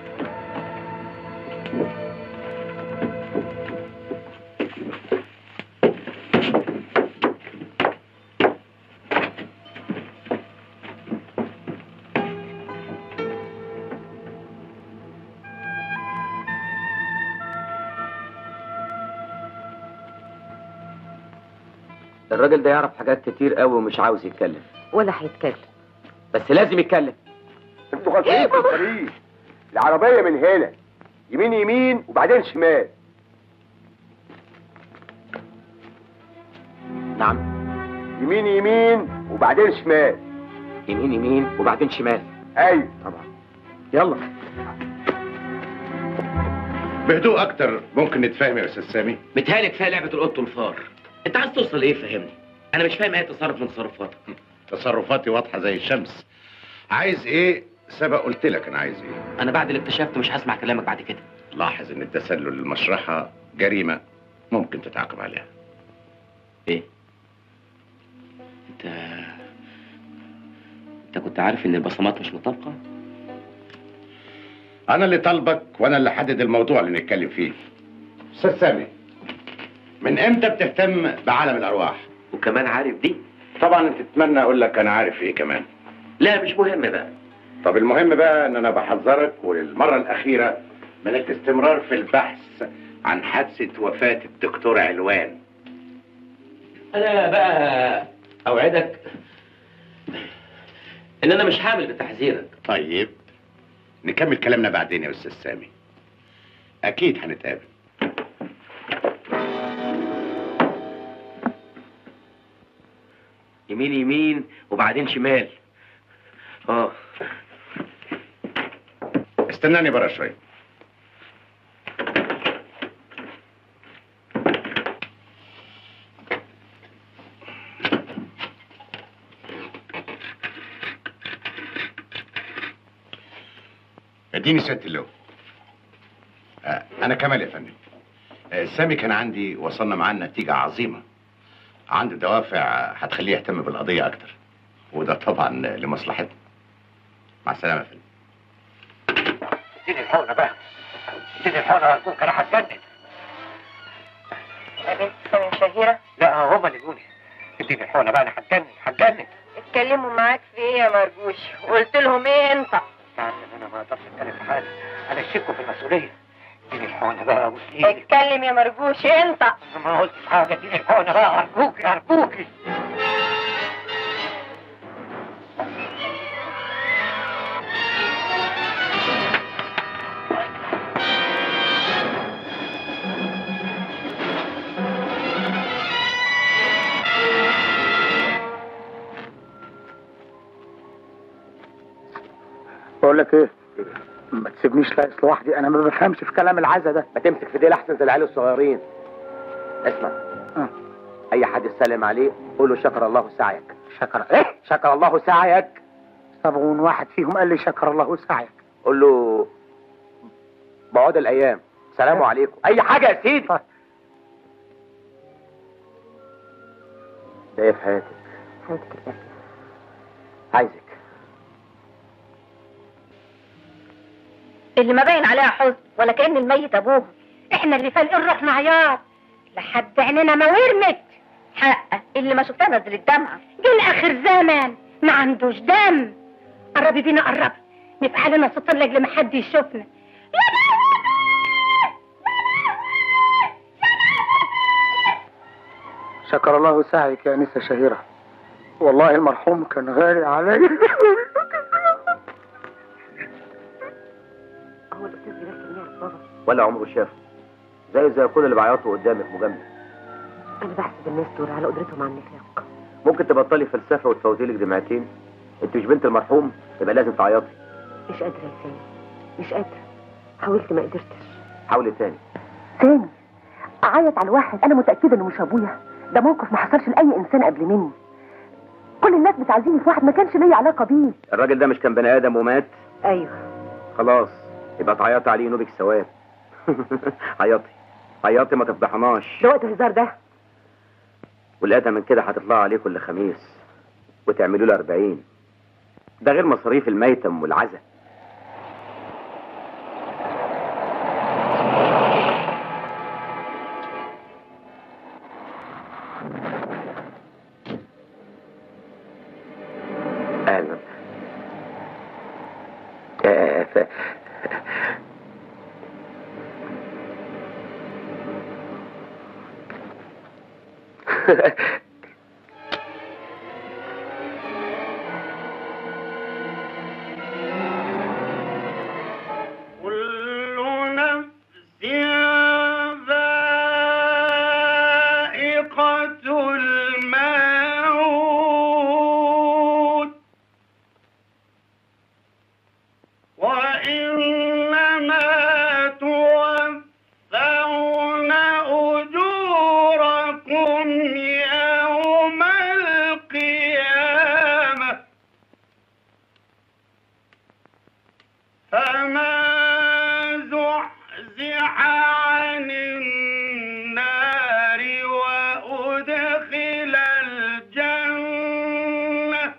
الراجل ده يعرف حاجات كتير قوي ومش عاوز يتكلم. ولا هيتكلم. بس لازم يتكلم. انتوا غلطانين في الطريق. العربية من هنا، يمين يمين وبعدين شمال. نعم. يمين يمين وبعدين شمال. يمين يمين وبعدين شمال. ايوه طبعا. يلا. بهدوء اكتر ممكن نتفاهم يا استاذ سامي؟ متهيألي كفايه لعبه القط والفار. انت عايز توصل لايه فهمني؟ انا مش فاهم اي تصرف من تصرفاتك. تصرفاتي واضحه زي الشمس. عايز ايه؟ سبق قلت لك انا عايز ايه. انا بعد اللي اكتشفته مش هسمع كلامك بعد كده. لاحظ ان التسلل للمشرحه جريمه ممكن تتعاقب عليها. ايه؟ انت انت كنت عارف ان البصمات مش مطابقه؟ انا اللي طالبك وانا اللي حدد الموضوع اللي نتكلم فيه. استاذ سامي، من امتى بتهتم بعالم الارواح؟ وكمان عارف دي؟ طبعا انت تتمنى اقول لك انا عارف ايه كمان. لا مش مهم بقى. طب المهم بقى ان انا بحذرك وللمره الاخيره من الاستمرار في البحث عن حادثه وفاه الدكتور علوان. انا بقى اوعدك ان انا مش هعمل بتحذيرك. طيب نكمل كلامنا بعدين يا استاذ سامي، اكيد هنتقابل. يمين يمين وبعدين شمال. اه استناني برا شويه. اديني سيادة اللواء. آه انا كمال يا فندم. آه سامي كان عندي وصلنا معاه نتيجة عظيمة، عنده دوافع هتخليه يهتم بالقضية اكتر، وده طبعا لمصلحتنا. مع السلامة يا فندم. اديني الحقنة بقى، اديني الحقنة ارجوك، انا هتجنن. يا بنت سامي شهيرة؟ لا هما اللي يقولي اديني الحقنة بقى، انا هتجنن هتجنن. بيتكلموا معاك في ايه يا مرجوش؟ قلت لهم ايه انت؟ يعني انا ما اقدرش اتكلم في حالي، انا اشكوا في المسؤوليه. اديني الحقنه بقى ابوس ايدك. اتكلم يا مرجوش انت. انا ما قلتش حاجه، اديني الحقنه بقى ارجوكي ارجوكي. بقول لك ايه؟ ما تسيبنيش لاقص لوحدي، انا ما بفهمش في كلام العزا ده. ما تمسك في ديل احسن زي العيال الصغيرين. اسمع، أه. اي حد يسلم عليه قول له شكر الله سعيك. شكر ايه؟ شكر الله سعيك. طبعا واحد فيهم قال لي شكر الله سعيك. قول له بعود الايام، سلام أه. عليكم، اي حاجه يا سيدي. طيب. ده ايه في حياتك؟ حياتك الأهل. عايزك. اللي ما باين عليها حزن ولا كأن الميت ابوه. احنا اللي فالقين روحنا عياط لحد عيننا ما ورمت. حقه اللي ما شفتها نزل الدمعه. جه اخر زمان ما عندوش دم. قربي بينا قربي، نفقع لنا ستار لاجل ما حد يشوفنا. شكر الله سعيك يا انسه شهيره، والله المرحوم كان غالي علي. هو الاستاذ جلال كان يعرف بابا؟ ولا عمره شافه، زي زي كل اللي بيعيطوا قدامك مجامله. انا بحسب الناس دول على قدرتهم على النفاق. ممكن تبطلي فلسفه وتفوتي لك دمعتين؟ انت مش بنت المرحوم، تبقى لازم تعيطي. مش قادره يا سامي، مش قادره. حاولت ما قدرتش. حاولي تاني. سامي اعيط على الواحد انا متاكده انه مش ابويا؟ ده موقف ما حصلش لاي انسان قبل مني. كل الناس بتعزيني في واحد ما كانش ليا علاقه بيه. الراجل ده مش كان بني ادم ومات؟ ايوه. خلاص يبقى تعيطي عليه نوبك ثواب. عيطي عيطي، ما تفضحناش. ده وقت الهزار ده. والأدى من كده هتطلع عليه كل خميس وتعملوا له أربعين. ده غير مصاريف الميتم والعزا. أهلا. آه كل نفس ذائقة الموت وإنما توفون أجوركم يوم القيامة فمن زحزح عن النار وأدخل الجنة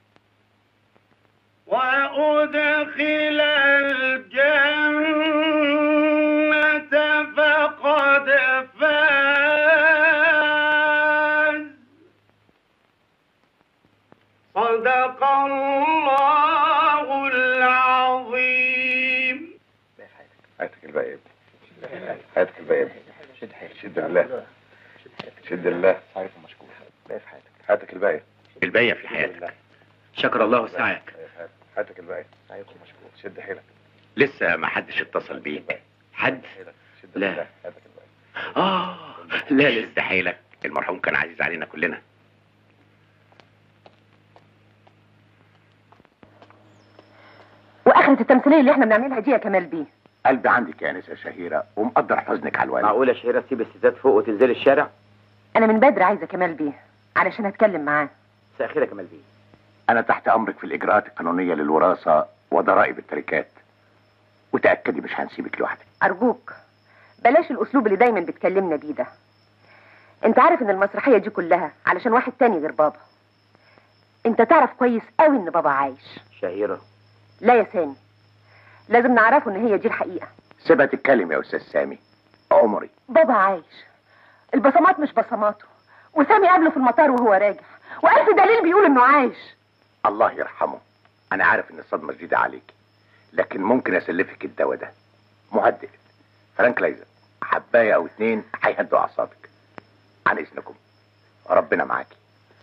وأدخل الجنة فقد فاز. صدق الله العظيم. حياتك الباقي يا ابني، حياتك الباقي يا ابني. شد حيلك، شد الله، شد الله. عارف مشكور. باقي في حياتك، حياتك الباقي، الباقية في حياتك. شكر الله سعيك. حياتك الباقي، عارف مشكور. شد حيلك. لسه ما حدش اتصل بيك. حد؟ لا. اه لا لسه حيلك، المرحوم كان عزيز علينا كلنا. واخرة التمثيلية اللي احنا بنعملها دي يا كمال بيه؟ قلبي عندك يا انسه شهيره ومقدر حزنك على الوالد. معقولة شهيرة تسيب الستات فوق وتنزل الشارع؟ انا من بدري عايزة كمال بيه علشان اتكلم معاه. مساء الخير يا كمال بيه. انا تحت امرك في الاجراءات القانونيه للوراثه وضرائب التركات، وتاكدي مش هنسيبك لوحدك. ارجوك بلاش الاسلوب اللي دايما بتكلمنا بيه ده. انت عارف ان المسرحية دي كلها علشان واحد تاني غير بابا. انت تعرف كويس قوي ان بابا عايش. شهيرة. لا يا سامي، لازم نعرفه ان هي دي الحقيقة. سيبها تتكلم يا استاذ سامي. عمري بابا عايش، البصمات مش بصماته، وسامي قابله في المطار وهو راجع، والف دليل بيقول انه عايش. الله يرحمه. انا عارف ان الصدمه جديده عليك، لكن ممكن اسلفك الدواء ده مهدئ فرانكلايزر، حبايه او اتنين هيهدوا اعصابك. عن اذنكم، ربنا معاكي.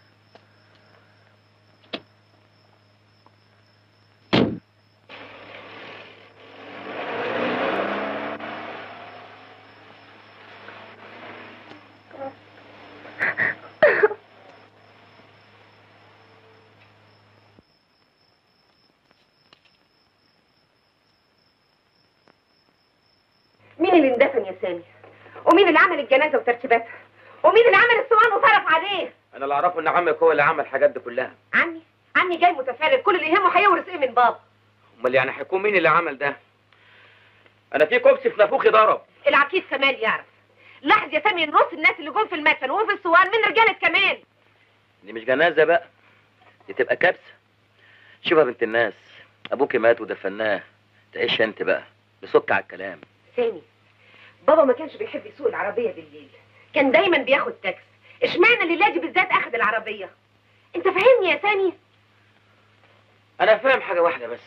مين اللي اندفن يا سامي؟ ومين اللي عمل الجنازه وترتيباتها؟ ومين اللي عمل الصوان وصرف عليه؟ انا اللي اعرفه ان عمك هو اللي عمل الحاجات دي كلها. عمي؟ عمي جاي متفرغ، كل اللي يهمه هيورث ايه من بابا. امال يعني هيكون مين اللي عمل ده؟ انا في كوبس في نافوخي ضرب. العقيد كمال يعرف. لاحظ يا سامي ان نص الناس اللي جم في المدفن وفي الصوان من رجاله كمال. دي مش جنازه بقى، دي تبقى كبسه. شوف يا بنت الناس، ابوكي مات ودفناه، تعيش انت بقى بسك على الكلام. سامي، بابا ما كانش بيحب يسوق العربيه بالليل، كان دايما بياخد تاكسي. اشمعنى الليله دي بالذات اخد العربيه؟ انت فاهمني يا سامي؟ انا فاهم حاجه واحده بس،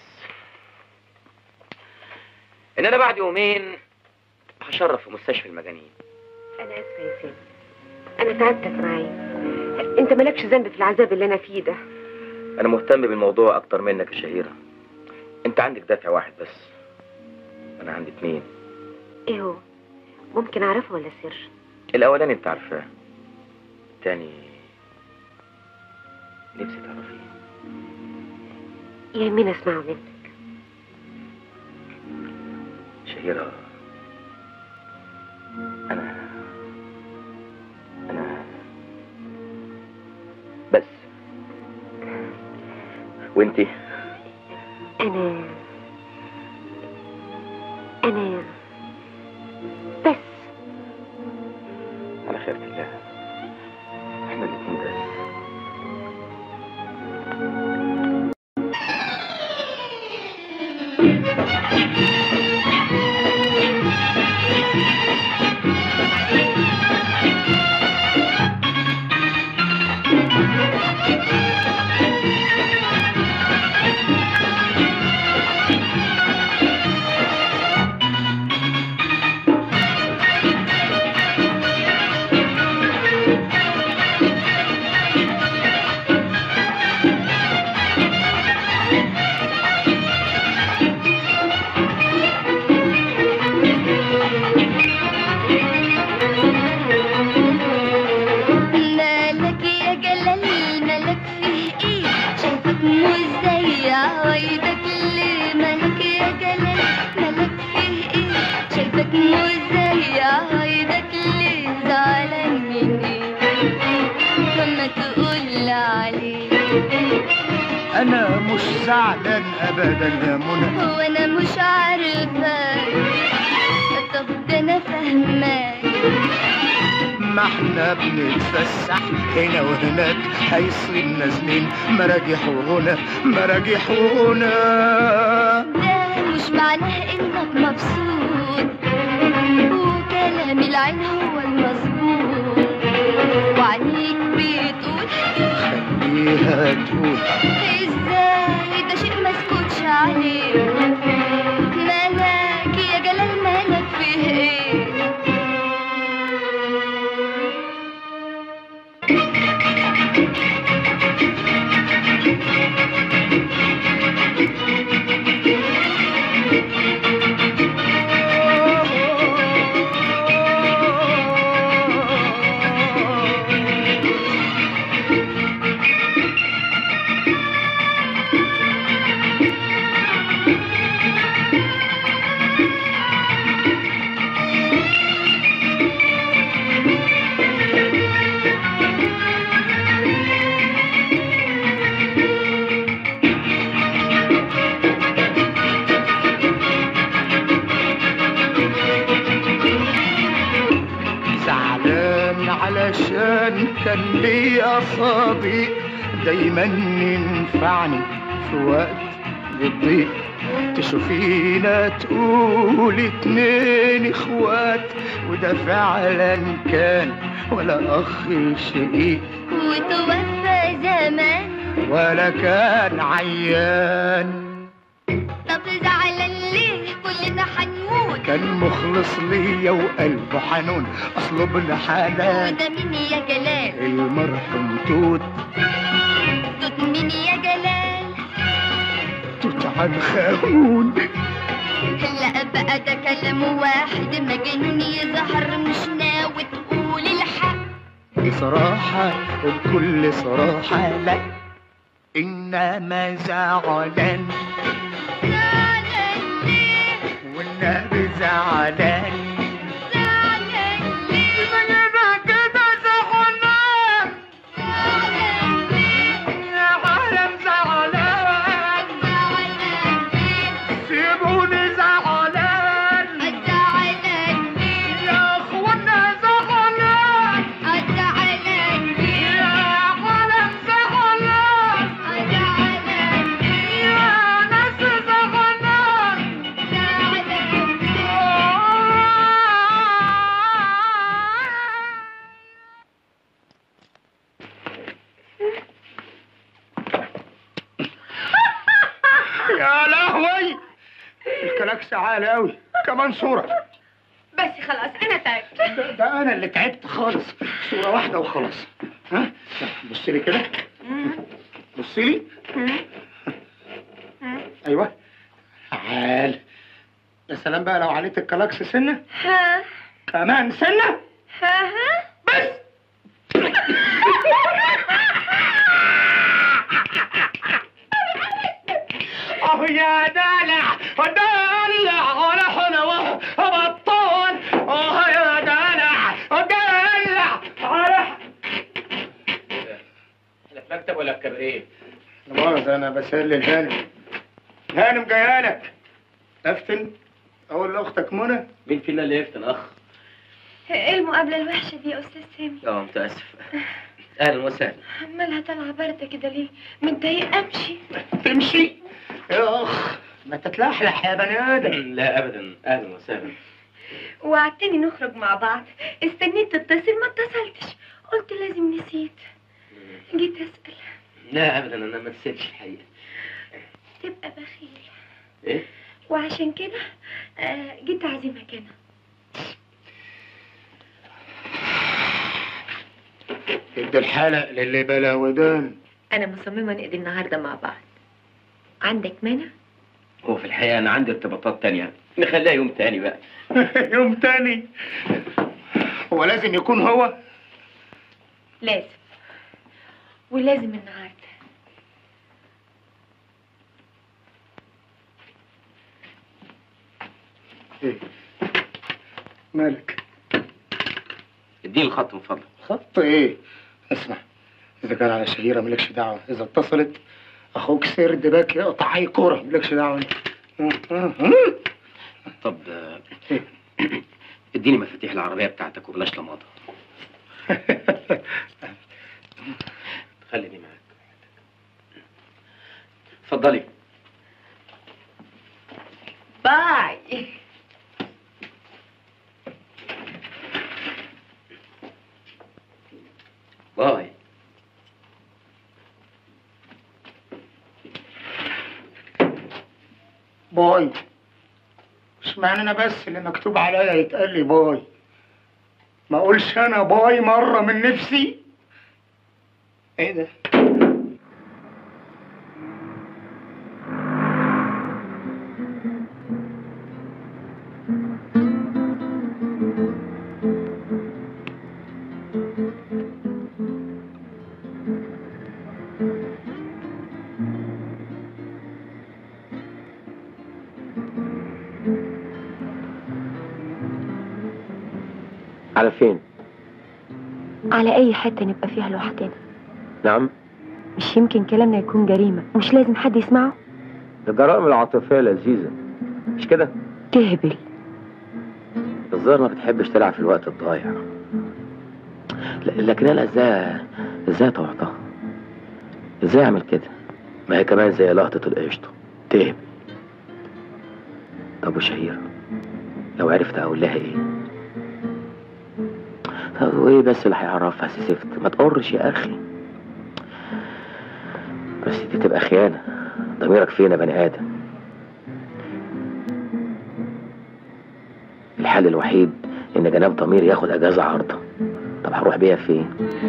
ان انا بعد يومين هشرف في مستشفى المجانين. انا اسفه يا سامي، انا تعبتك معايا. انت مالكش ذنب في العذاب اللي انا فيه ده. انا مهتم بالموضوع اكتر منك يا شهيره. انت عندك دافع واحد بس، انا عندي اتنين. ايه هو؟ ممكن اعرفه ولا سر؟ الاولاني انت عارفاه، التاني نفسي تعرفيه. يهمني اسمعه منك. شهيره، انا انا بس. وانتي؟ انا انا بس. على خيرة الله، احنا الاتنين بس. أنا مش زعلان أبدا يا منى. هو أنا مش عارفة، طب ده أنا فاهماك. ما احنا بنتفسح هنا وهناك، هيصير نازلين مراجح وهنا مراجح وهنا. ده مش معناه إنك مبسوط، وكلام العين هو المظبوط، وعنيك بتقول خليها تقول. ازاي ده شيء مسكوتش عليه. مالك يا جلال، مالك فيه ايه؟ علشان كان ليا صديق دايما ينفعني في وقت الضيق. تشوفينا تقول اتنين اخوات، وده فعلا كان ولا اخ شقيق. وتوفى زمان ولا كان عيان. طب زعلان ليه؟ كلنا هنموت. كان مخلص ليا وقلبه حنون، اصله ابن حلال. وده مين يا جلال؟ المرحوم توت. توت مين يا جلال؟ توت عنخ آمون. لا بقى ده كلام واحد مجنون يظهر، مش ناوي تقول الحق. بصراحة وبكل صراحة لا، إنما زعلان. زعلان ليه؟ والنبي زعلان. زعلان ليه؟ ما أنا كده زعلان. زعلان ليه؟ يا عالم زعلان. زعلان ليه؟ سيبوني زعلان. زعلان ليه؟ يا أخوانا زعلان. زعلان ليه؟ يا عالم زعلان. زعلان ليه؟ يا ناس زعلان. زعلان ليه؟ يا لهوي، الكلاكس عالي قوي، كمان صورة. بس خلاص انا تعبت. ده, ده انا اللي تعبت خالص، صورة واحدة وخلاص. ها بصي لي كده، بصي لي. ايوه عال. يا سلام بقى لو عليت الكلاكس سنة، ها كمان سنة ها ها بس. اه يا دلع دلع على حلوة بطول. اه يا دلع دلع على احنا في مكتب ولا في كباريه؟ لا مؤاخذة، انا بسلي الهانم. الهانم جايالك. افتن اقول لاختك منى. مين فينا اللي يفتن اخ؟ ايه المقابلة الوحشة دي يا استاذ سامي؟ اه متاسف. اهلا وسهلا. عمالها طالعة باردة كده ليه؟ متضايقة امشي. تمشي يا اخ، ما تتلحلح يا بني ادم. لا ابدا، اهلا وسهلا. وعدتني نخرج مع بعض، استنيت تتصل ما اتصلتش، قلت لازم نسيت، جيت اسأل. لا ابدا، انا ما نسيتش الحقيقه. تبقى بخيل. ايه؟ وعشان كده آه جيت اعزمك انا. ادي الحلق للي بلا ودان. انا مصممة نقضي النهاردة مع بعض، عندك مانع؟ هو في الحقيقه انا عندي ارتباطات تانية، نخليها يوم تاني بقى. يوم تاني؟ هو لازم يكون هو؟ لازم، ولازم النهارده. ايه مالك؟ اديني الخط من فضلك. خط ايه؟ اسمع، اذا كان على شهيرة مالكش دعوة، اذا اتصلت اخوك سرد باك يقطع اي كورة، مالكش دعوة انت. طب اديني مفاتيح العربية بتاعتك وبلاش لماضة. خليني معاك. اتفضلي. باي. باي. باي. اشمعنى انا بس اللي مكتوب عليا يتقال لي باي؟ ما اقولش انا باي مرة من نفسي؟ ايه ده؟ على فين؟ على اي حتة نبقى فيها لوحدنا. نعم؟ مش يمكن كلامنا يكون جريمة مش لازم حد يسمعه؟ الجرائم العاطفية لذيذة مش كده؟ تهبل. الظاهر ما بتحبش تلعب في الوقت الضايع. لكن انا ازاي ازاي طوعتها؟ ازاي اعمل كده؟ ما هي كمان زي لقطة القشطة تهبل. طب وشهيرة لو عرفت اقول لها ايه؟ طب وايه بس اللي هيعرفها سي زفت؟ ما تقرش يا اخي. بس دي تبقى خيانة. ضميرك فين يا بني آدم؟ الحل الوحيد إن جناب ضمير ياخد أجازة عارضة. طب هروح بيها فين؟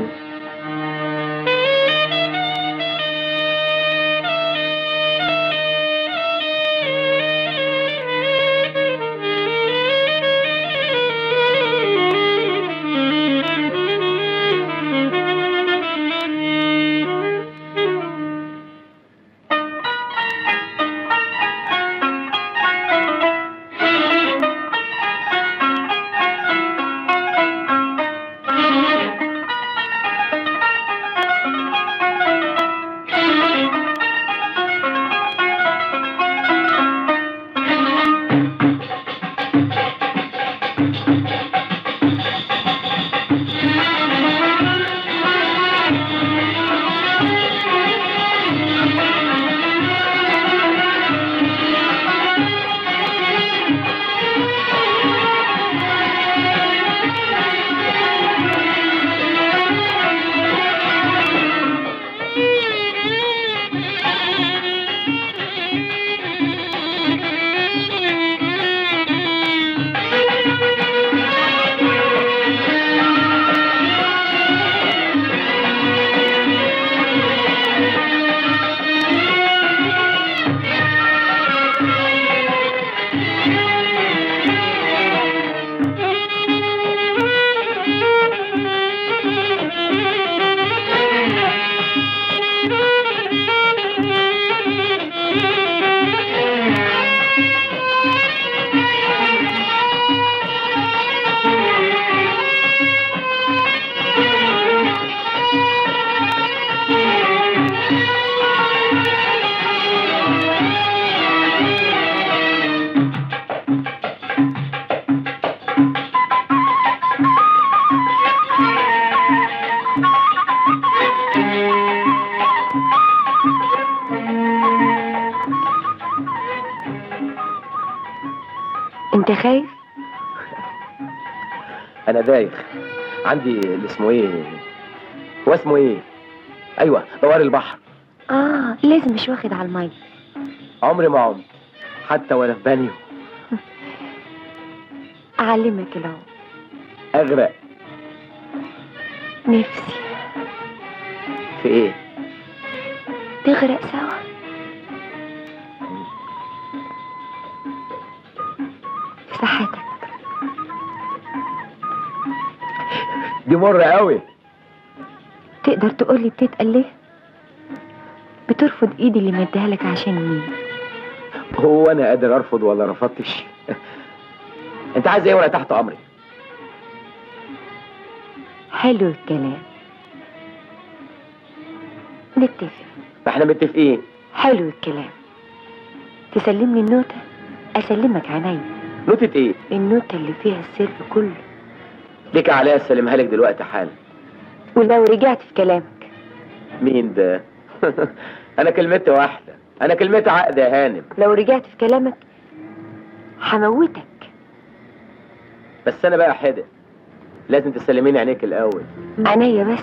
انت خايف؟ انا دايخ. عندي اللي اسمه ايه، هو اسمه ايه، ايوه دوار البحر. اه لازم مش واخد على المية. عمري ما عمت حتى وانا في بانيو. اعلمك العوم. اغرق. نفسي. في ايه؟ تغرق سوا. في صحتك. دي مرة قوي. تقدر تقولي بتتقل ليه؟ بترفض ايدي اللي مديها لك عشان مين؟ هو انا قادر ارفض ولا رفضتش؟ انت عايز ايه ولا تحت امري؟ حلو الكلام. نتفق. ما احنا متفقين. حلو الكلام. تسلمني النوتة اسلمك عينيا. نوتة ايه؟ النوتة اللي فيها السر كله. ليك عليا اسلمها لك دلوقتي حالا. ولو رجعت في كلامك. مين ده؟ انا كلمتي واحدة، انا كلمتي عقد يا هانم. لو رجعت في كلامك هموتك. بس انا بقى حدق، لازم تسلميني عينيك الاول. عينيا بس.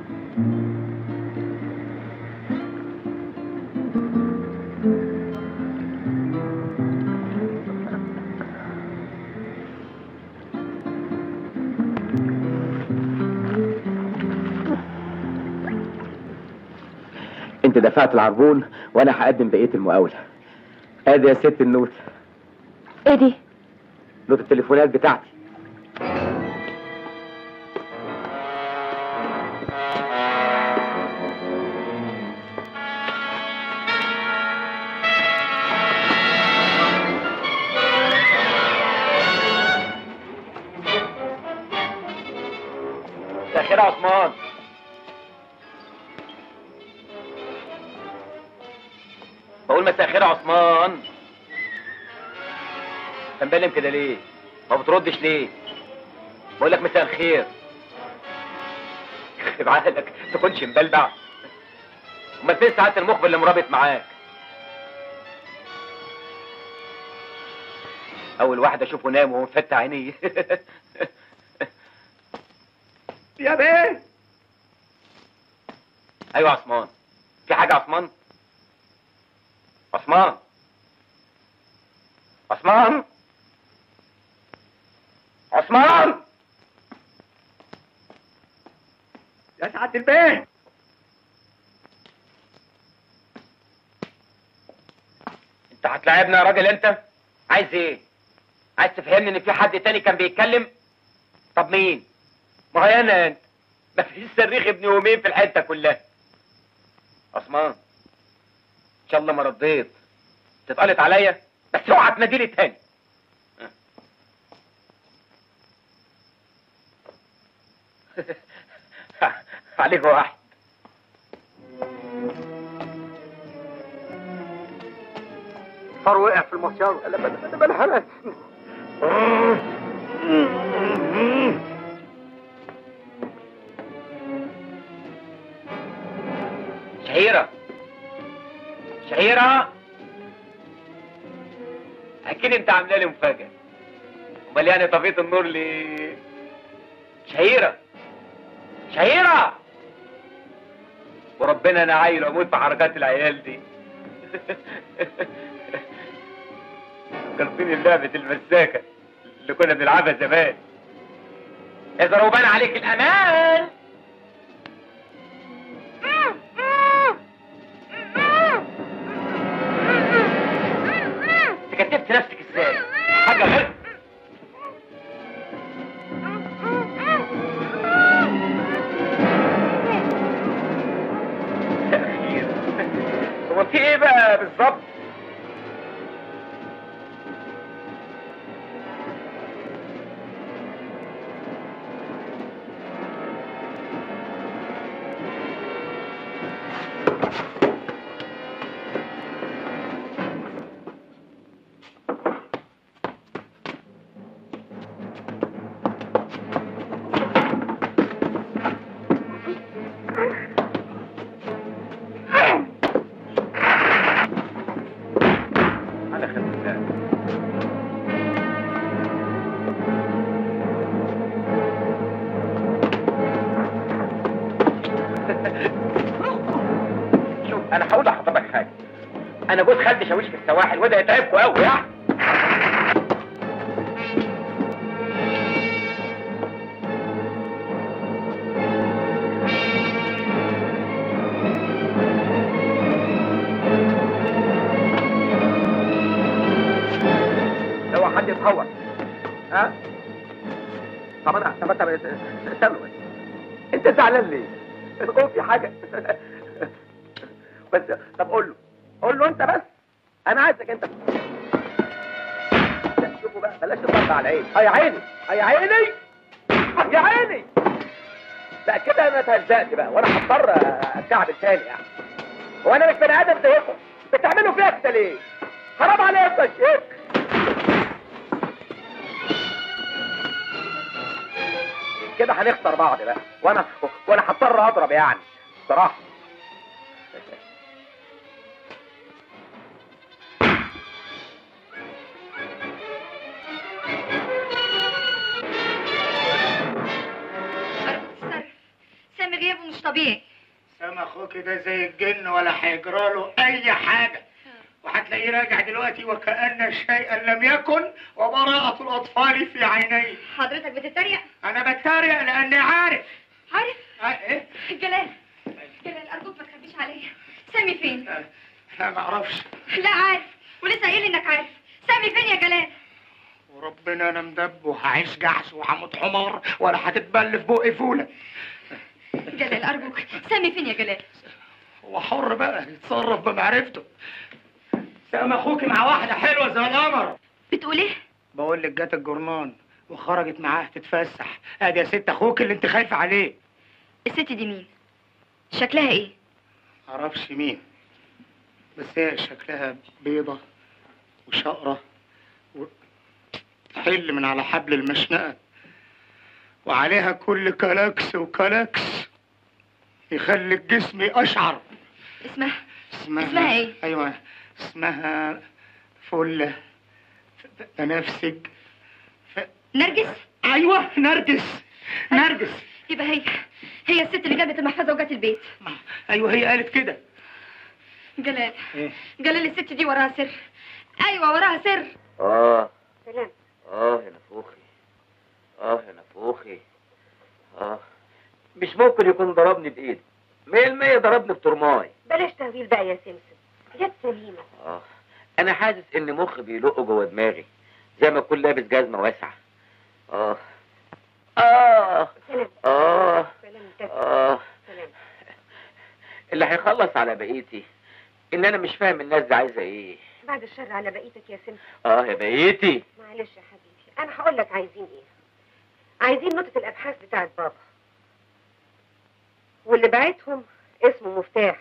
انت دفعت العربون وانا هقدم بقية المقاولة. ادي يا ست النوت. ايه دي؟ نوت التليفونات بتاعتي. مساء الخير يا عثمان. بقول مساء الخير يا عثمان. انت مبلم كده ليه؟ ما بتردش ليه؟ بقول لك مساء الخير. يخرب عقلك تكونش مبلبع. امال فين ساعات المخبر اللي مرابط معاك؟ اول واحد اشوفه نام وهو مفتح عينيه. يا بيه. ايوه يا عثمان. في حاجه يا عثمان؟ عثمان عثمان عثمان يا سعادة البيه. انت هتلاعبنا يا راجل انت؟ عايز ايه؟ عايز تفهمني ان في حد تاني كان بيتكلم؟ طب مين؟ ما هي انا انت. مفيش صريخ ابن يومين في الحته كلها. عثمان ان شاء الله ما رديت تتقلط عليا، بس اوعى تناديلي تاني. عليك واحد. صار وقع في المصيار. لا بلا بلا حرس. شهيرة شهيرة اكيد انت عامله لي مفاجأة. امال يعني طفيت النور ليه؟ شهيرة شهيرة وربنا انا عايل واموت في حركات العيال دي. فكرتني بلعبة المساكة اللي كنا بنلعبها زمان. اذا لو بان عليك الامان. انت كتبت نفسك ازاي؟ حاجة غير تأخير. هو في ايه بقى بالظبط؟ انا هقول لحضرتك حاجه. انا جوز خالتي شاويش في السواحل وده يتعبكوا قوي يعني. لو حد يتهور ها؟ طب انا طب انت استنوا بس. انت زعلان ليه؟ هو في حاجه؟ بس طب قول له قول له انت بس. انا عايزك انت. شوفوا بقى بلاش تضغط على عيني. يا عيني يا عيني يا عيني. لا كده انا اتهزقت بقى وانا هضطر اتكعبل تاني يعني. هو انا مش بني ادم زيكم. بتعملوا فيها كده ليه؟ حرام عليك يا شيخ. كده هنخسر بعض بقى وانا وانا هضطر اضرب يعني بصراحه. سامي غيابه مش طبيعي. سامي اخوك ده زي الجن ولا هيجراله اي حاجه، وهتلاقيه راجع دلوقتي وكأن شيئا لم يكن وبراءة الأطفال في عينيه. حضرتك بتتريق؟ أنا بتريق لأني عارف. عارف؟ آه إيه؟ جلال جلال أرجوك ما تخبيش عليا. سامي فين؟ لا, لا ما أعرفش. لا عارف ولسه قايل لي إنك عارف. سامي فين يا جلال؟ وربنا أنا مدب وهعيش جعس وهموت حمار ولا هتتبل في بقي فولة. جلال أرجوك سامي فين يا جلال؟ هو حر بقى يتصرف بمعرفته. سامي أخوك مع واحدة حلوة زي القمر. بتقول إيه؟ بقول لك جت الجرنان وخرجت معاه تتفسح. ادي يا ست اخوك اللي انت خايفه عليه. الست دي مين؟ شكلها ايه؟ معرفش مين، بس هي شكلها بيضة وشقرة وتحل من على حبل المشنقة وعليها كل كلاكس وكلاكس يخلي الجسم أشعر. اسمها اسمها اسمها ايه؟ ايوه اسمها فلة بنفسج ف... نرجس؟ ايوه نرجس. نرجس يبقى هي هي الست اللي جابت المحفظه وجات البيت. ايوه هي قالت كده. جلال ايه؟ جلال الست دي وراها سر. ايوه وراها سر. اه سلام. اه يا نفوخي، اه يا نفوخي، اه مش ممكن يكون ضربني بايدي، مية المية ضربني بترماي. بلاش تهويل بقى يا سمسم، جت سليمه. اه انا حاسس ان مخي بيلق جوه دماغي زي ما اكون لابس جزمه واسعه. اه اه سلام. اه سلام. اه سلام. اللي هيخلص على بقيتي ان انا مش فاهم الناس دي عايزه ايه. بعد الشر على بقيتك يا سمسم. اه يا بقيتي. معلش يا حبيبي، انا هقول لك عايزين ايه. عايزين نقطه الابحاث بتاعت بابا، واللي بعتهم اسمه مفتاح.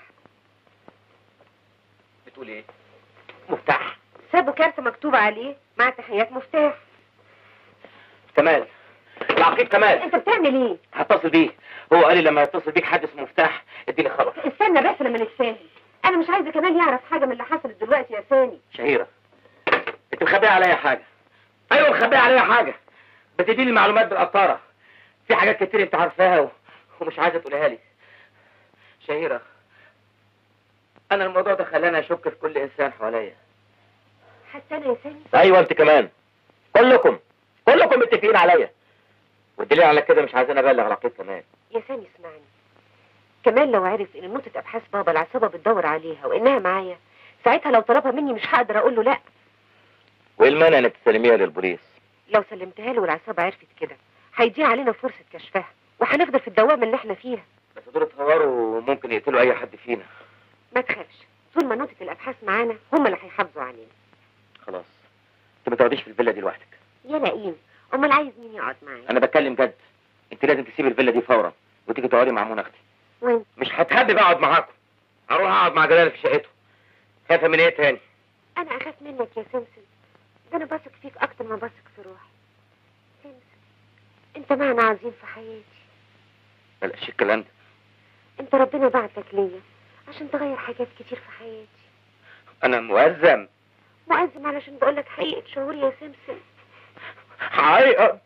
بتقول ايه؟ مفتاح؟ سابوا كارت مكتوب عليه مع تحيات مفتاح. كمال، العقيد كمال، انت بتعمل ايه؟ هتصل بيه. هو قال لي لما يتصل بيك حد اسمه مفتاح اديني خبر. استنى بس لما نتفاهم. انا مش عايزه كمال يعرف حاجه من اللي حصلت دلوقتي يا ثاني. شهيرة، انت مخبيه عليا حاجه. ايوه مخبيه عليا حاجه، بتديني المعلومات بالقطاره. في حاجات كتير انت عارفاها و... ومش عايزه تقولها لي. شهيرة، انا الموضوع ده خلاني اشك في كل انسان حواليا. حتى انا يا ثاني. ايوه انت كمان، كلكم كلكم متفقين عليا، والدليل على كده مش عايزين ابلغ العقيد كمان. يا ثاني اسمعني، كمان لو عرف ان نقطه ابحاث بابا العصابه بتدور عليها وانها معايا، ساعتها لو طلبها مني مش هقدر اقول له لا. وايه المانع انك تسلميها للبوليس؟ لو سلمتها له والعصابه عرفت كده هيضيع علينا فرصه كشفها، وهنفضل في الدوامه اللي احنا فيها. بس دول اتطوروا وممكن يقتلوا اي حد فينا. ما تخافش، طول ما نقطه الابحاث معانا هم اللي هيحافظوا علينا. خلاص، انت ما تقعديش في الفيلا دي لوحدك. يا لئيم، امال عايز مين يقعد معايا؟ انا بتكلم جد، انت لازم تسيب الفيلا دي فورا وتيجي تقعدي مع منى اختي. وين؟ مش هتهدي اقعد معاكم، هروح اقعد مع جلال في شقته. خايفه من ايه تاني؟ انا اخاف منك يا سمسم، ده انا بثق فيك اكتر ما بثق في روحي. سمسم، انت معنى عظيم في حياتي. بلاش الكلام ده. انت ربنا بعتك ليا عشان تغير حاجات كتير في حياتي. انا مؤذم. مؤذم علشان بقولك حقيقة شعوري يا سمسم. حقيقة؟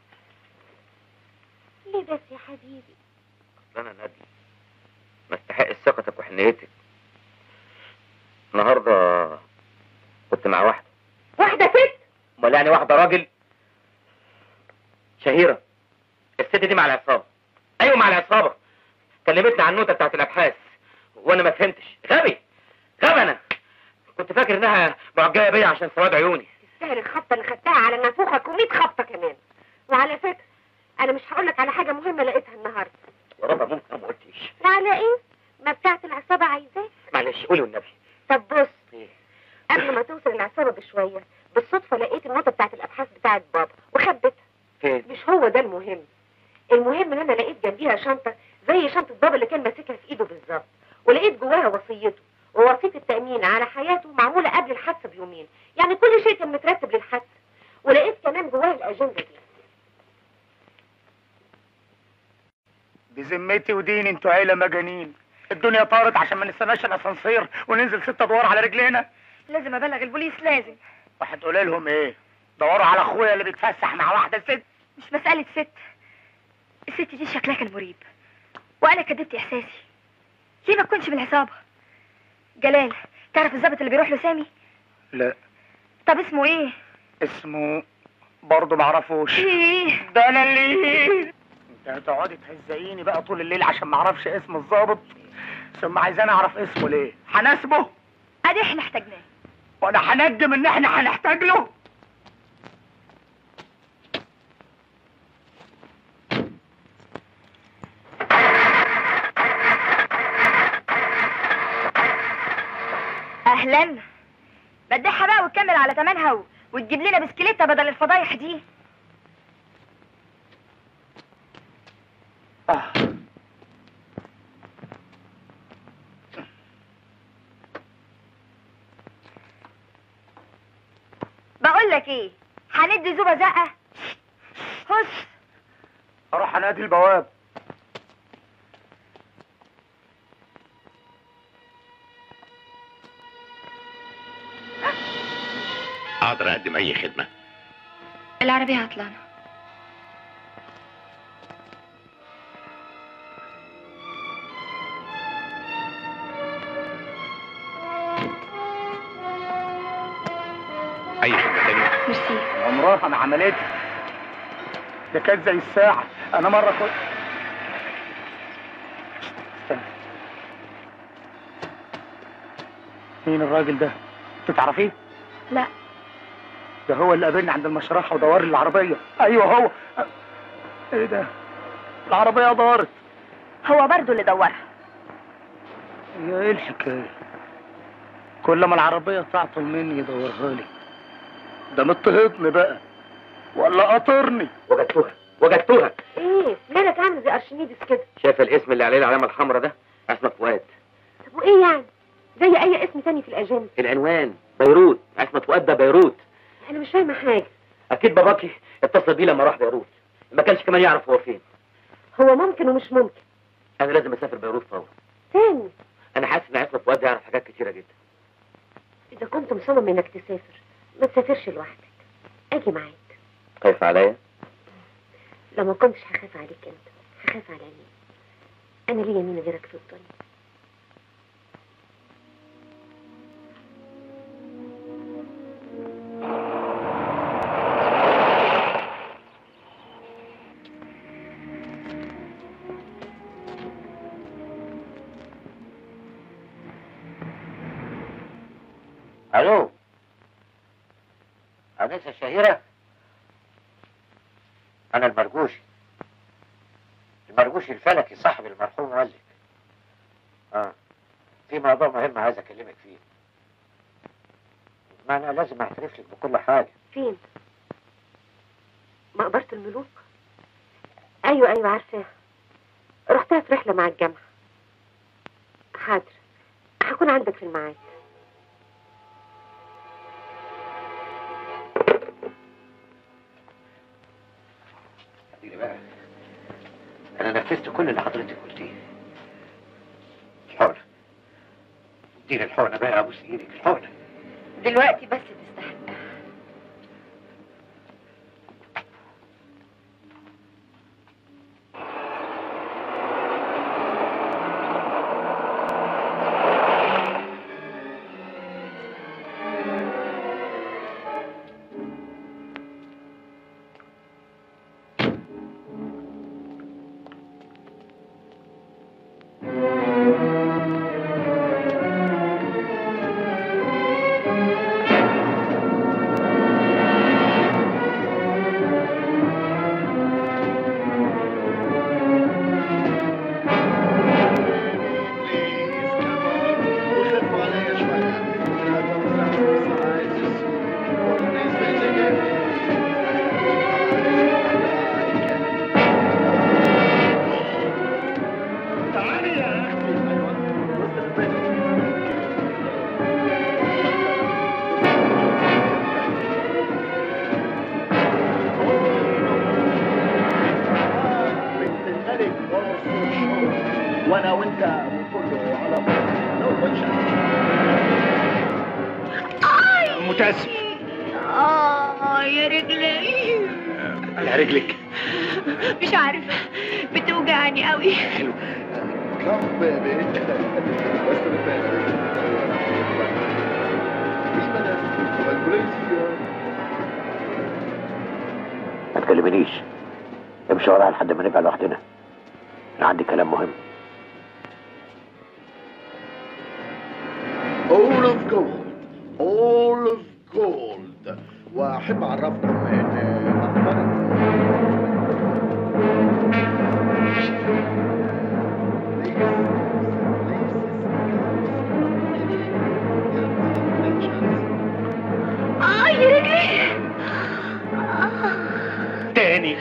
ليه بس يا حبيبي؟ اصل انا ندل ما استحق ثقتك وحنيتك. النهارده كنت مع واحده. واحده ست؟ امال يعني واحده راجل؟ شهيره، الست دي مع العصابه. ايوه مع العصابه، كلمتني عن النوتة بتاعت الابحاث وانا ما فهمتش. غبي غبي، انا كنت فاكر انها معجبه بيا عشان سواد عيوني. تستاهل الخبطه اللي خدتها على نافوخك ومية خبطه كمان. وعلى فكره انا مش هقولك على حاجه مهمه لقيتها النهارده. يا رب ممكن ما قلتيش. وعلى ايه؟ ما بتاعت العصابه عايزاك. معلش قولي والنبي. طب بص، ايه؟ قبل ما توصل العصابه بشويه بالصدفه لقيت النوتة بتاعت الابحاث بتاعت بابا وخبيتها. فين؟ مش هو ده المهم. المهم ان انا لقيت جنبيها شنطه زي شنطه بابا اللي كان ماسكها في ايده بالظبط، ولقيت جواها وصيته ووصيه التامين على حياته معموله قبل الحادثه بيومين، يعني كل شيء كان مترتب للحادثه. ولقيت كمان جواها الاجنده دي. بذمتي وديني انتوا عيله مجانين. الدنيا طارت عشان ما نستناش الاسانسير وننزل ست ادوار على رجلينا. لازم ابلغ البوليس لازم. وهتقولي لهم ايه؟ دوروا على اخويا اللي بيتفسح مع واحده ست. مش مساله ست، الست دي شكلها كان مريب وانا كدبت احساسي. ليه ما تكونش بالعصابه؟ جلال، تعرف الضابط اللي بيروح له سامي؟ لا. طب اسمه ايه؟ اسمه برضه معرفوش. ايه ده انا اللي انت هتقعدي تهزقيني بقى طول الليل عشان معرفش اسم الضابط، ثم عايزاني اعرف اسمه ليه؟ هناسبه؟ ادي احنا احتاجناه وانا هنجم ان احنا هنحتاج له؟ اهلا. بديها بقى وتكمل على تمنها و... وتجيب لنا بسكليته بدل الفضايح دي. آه. بقول لك ايه، هندي زوبه زقه. هس اروح انادي البواب. اقدر اقدم اي خدمه. العربيه عطلانه. عمرها ما عملتها. ده كانت زي الساعة. أنا مرة كنت استنى. مين الراجل ده؟ أنت تعرفيه؟ لا. ده هو اللي قابلني عند المشرحة ودور لي العربية. أيوه هو. إيه ده؟ العربية دارت. هو برضو اللي دورها. يا إيه الحكاية؟ كل ما العربية تعطل مني يدورها لي. ده مضطهدني بقى ولا قاطرني؟ وجدتوها وجدتوها. ايه مالك عامل زي ارشميدس كده؟ شايف الاسم اللي عليه العلامه الحمراء ده؟ عصمت فؤاد. طب وايه يعني؟ زي اي اسم تاني في الاجنده. العنوان بيروت، عصمت فؤاد ده بيروت. انا مش فاهمه حاجه. اكيد باباكي اتصل بيه لما راح بيروت، ما كانش كمان يعرف هو فين. هو ممكن ومش ممكن. انا لازم اسافر بيروت فورا. تاني؟ انا حاسس ان عصمت فؤاد يعرف حاجات كتيره جدا. اذا كنت مصمم انك تسافر ما تسافرش لوحدك، اجي معاك. خايف عليا؟ لو ما كنتش هخاف عليك انت هخاف على مين؟ انا ليا مين غيرك في الدنيا؟ الو أنسة الشهيرة، أنا المرجوشي المرجوشي الفلكي صاحب المرحوم والدك. اه في موضوع مهم عايز أكلمك فيه. ما أنا لازم أعترف لك بكل حاجة. فين؟ مقبرة الملوك؟ أيوة أيوة عارفاها، رحتها في رحلة مع الجامعة. حاضر، هكون عندك في الميعاد. بقى انا نفذت كل اللي حضرتك قلتيه. الحقنه اديني الحقنه بقى، ابوس ايدك الحقنه دلوقتي بس تستحقها. وانا وانت وكله على آه متاسف. اه يا رجلي. على رجلك. مش عارفه بتوجعني قوي. حلو. Come baby. ما تكلمنيش، امشي ورايا لحد ما نبقى لوحدنا. انا عندي كلام مهم. All of gold. All of gold. واحب اعرفكم ان مقبرة اه يا رجلي. تاني.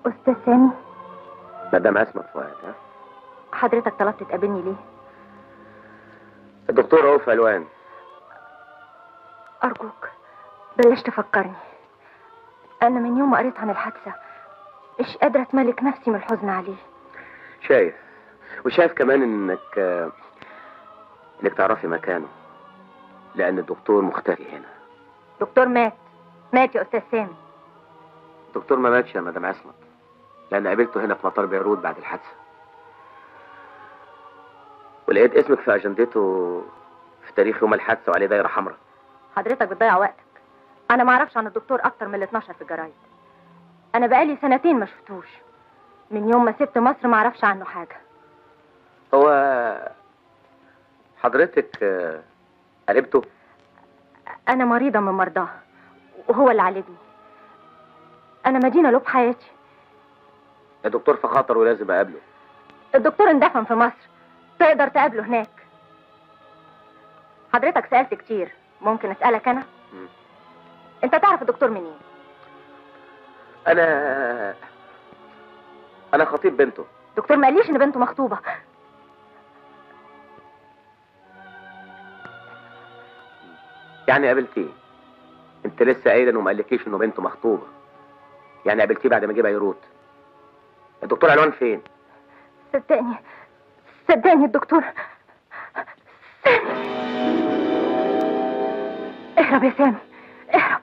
استاذ سامي، مدام اسماء فؤاد. ها؟ حضرتك طلبت تقابلني ليه؟ الدكتور رؤوف علوان. ارجوك بلاش تفكرني. انا من يوم ما قريت عن الحادثه مش قادره اتملك نفسي من الحزن عليه. شايف وشايف كمان انك انك تعرفي مكانه، لان الدكتور مختفي هنا. دكتور مات مات يا استاذ سامي. الدكتور ما ماتش يا مدام عصمت، لان قابلته هنا في مطار بيروت بعد الحادثه، ولقيت اسمك في اجندته في تاريخ يوم الحادثه وعليه دايره حمراء. حضرتك بتضيع وقتك. انا ما اعرفش عن الدكتور اكتر من اللي اتنشر في الجرايد. انا بقالي سنتين ما شفتوش، من يوم ما سبت مصر ما اعرفش عنه حاجه. هو حضرتك قريبته؟ انا مريضه من مرضاه وهو اللي عالجني. انا مدينه له بحياتي. الدكتور في خطر ولازم اقابله. الدكتور اندفن في مصر، تقدر تقابله هناك. حضرتك سألت كتير، ممكن اسألك انا؟ م. انت تعرف الدكتور منين؟ انا انا خطيب بنته. الدكتور ما قاليش ان بنته مخطوبة. يعني قابلتيه؟ انت لسه قايله انه ما قالكيش انه بنته مخطوبة، يعني قابلتيه بعد ما جه بيروت. الدكتور علوان فين؟ صدقني صدقني الدكتور سامي. اهرب يا سامي اهرب.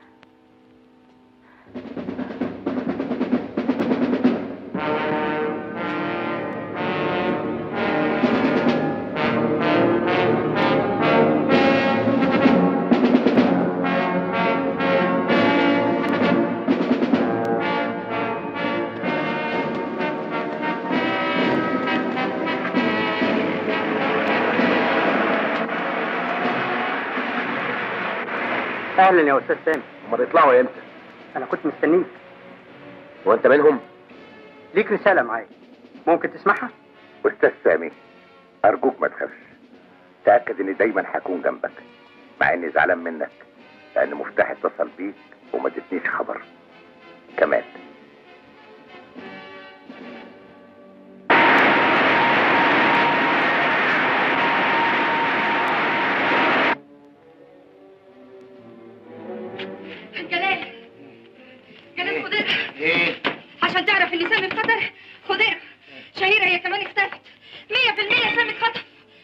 اهلا يا استاذ سامي. هما بيطلعوا امتى؟ انا كنت مستنيك. وانت منهم؟ ليك رساله معايا، ممكن تسمعها؟ استاذ سامي ارجوك ما تخافش، تاكد اني دايما هكون جنبك، مع اني زعلان منك لان مفتاح اتصل بيك وما ادتنيش خبر. كمال. جلال جلال خدير. ايه؟ عشان تعرف ان سامي في خطر. خدير شهيرة هي كمان اختفت. مية في المية سامي اتخطف.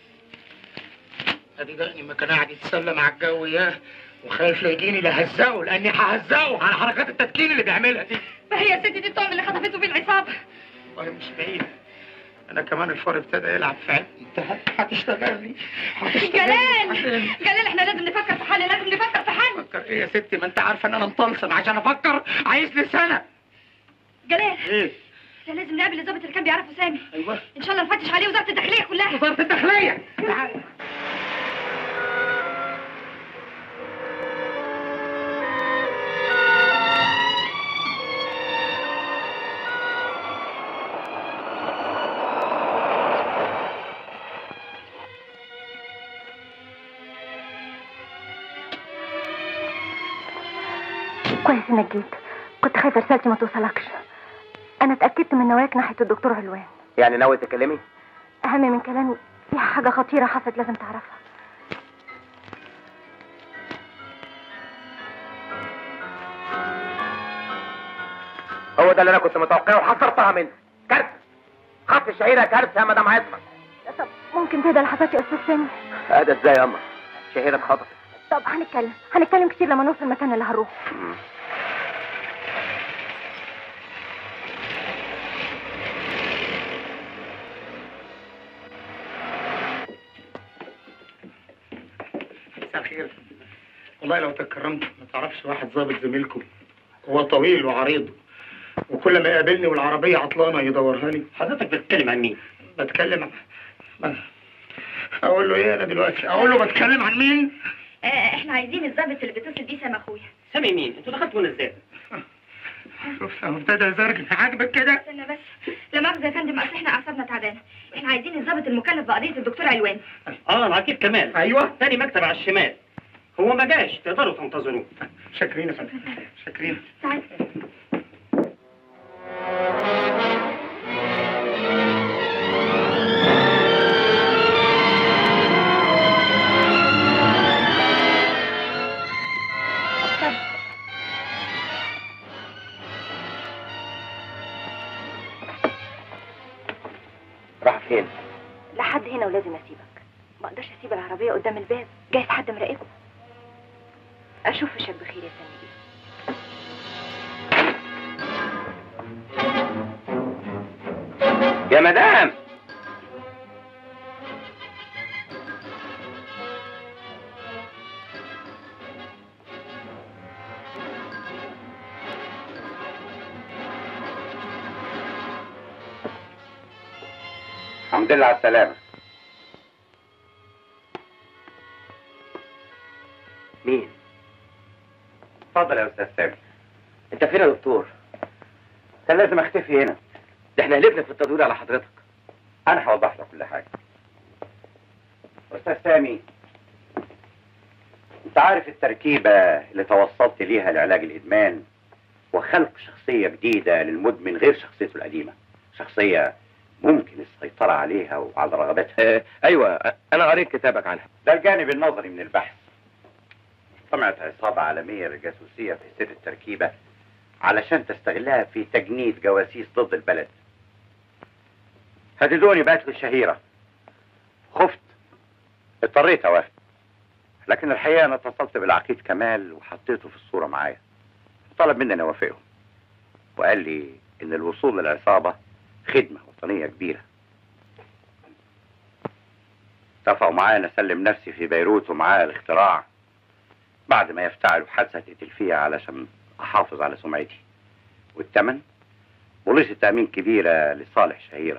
ادي دقني ما كان قاعد يتسلى مع الجو اياه وخايف لا يجيني لهزقه، لاني ههزقه على حركات التدكين اللي بيعملها دي. ما هي الست دي الطعم اللي خطفته في العصابة. والله مش بعيد، انا كمان الفار ابتدى يلعب في عيني. انت هتشتغل لي جلال جلال احنا لازم نفكر في حل، لازم نفكر في حل. فكر ايه يا ستي؟ ما انت عارفه ان انا مطلسم، عشان افكر عايز لي سنه. جلال ايه؟ احنا لازم نقابل الضابط اللي كان بيعرفه سامي. ايوه ان شاء الله نفتش عليه وزارة الداخلية كلها. وزارة الداخلية تعال. كويس انك جيت، كنت خايفه رسالتي ما توصلكش. انا اتاكدت من نواياك ناحيه الدكتور علوان. يعني ناوي تكلمي؟ اهم من كلامي، في حاجه خطيره حصلت لازم تعرفها. هو ده اللي انا كنت متوقعه وحذرتها منه. كارثه، خطف الشهيره كارثه يا مدام عصمت. طب ممكن تهدى لحظات يا استاذ سامي؟ اهدى ازاي يا اما؟ شهيره اتخطفت. طب هنتكلم هنتكلم كتير لما نوصل المكان اللي هنروح. مساء الخير. والله لو تكرمت ما تعرفش واحد ضابط زميلكم، هو طويل وعريض وكل ما يقابلني والعربيه عطلانه يدورها لي. حضرتك بتتكلم عن مين؟ بتكلم عن... اقول له ايه انا دلوقتي؟ اقول له بتكلم عن مين؟ آه احنا عايزين الضابط اللي بيتصل بيه سامي اخويا. سامي مين؟ انتوا دخلتوا هنا ازاي؟ شوف اهو ابتدى يزرجن. عاجبك كده؟ استنى بس، لا مؤاخذة يا فندم، اصل احنا اعصابنا تعبانه. احنا عايزين الضابط المكلف بقضيه الدكتور علوان. اه العقيد كمال. ايوه تاني مكتب على الشمال. هو ما جاش، تقدروا تنتظروه. شاكرين يا فندم شاكرين. تعال. راح فين؟ لحد هنا ولازم اسيبك. ما اقدرش اسيب العربيه قدام الباب، جايز حد مراقبه. اشوف وشك بخير يا سامي. يا مدام الحمد لله على السلامة. مين؟ اتفضل يا استاذ سامي. انت فين يا دكتور؟ كان لازم اختفي هنا. ده احنا هلبنا في التدوير على حضرتك. انا هوضح لك كل حاجة. استاذ سامي، انت عارف التركيبة اللي توصلت ليها لعلاج الادمان وخلق شخصية جديدة للمدمن غير شخصيته القديمة، شخصية ممكن السيطرة عليها وعلى رغبتها. اه ايوه، انا قريت كتابك عنها. ده الجانب النظري من البحث. طمعت عصابة عالمية للجاسوسية في سر التركيبة علشان تستغلها في تجنيد جواسيس ضد البلد. هددوني بقتل الشهيرة. خفت، اضطريت اوافق. لكن الحقيقة انا اتصلت بالعقيد كمال وحطيته في الصورة معايا. طلب مني ان اوافقه. وقال لي ان الوصول للعصابة خدمة وطنية كبيرة. اتفقوا معايا ان اسلم نفسي في بيروت ومعايا الاختراع بعد ما يفتعلوا حادثة تقتل فيها علشان احافظ على سمعتي. والثمن بوليصة تأمين كبيرة لصالح شهيرة.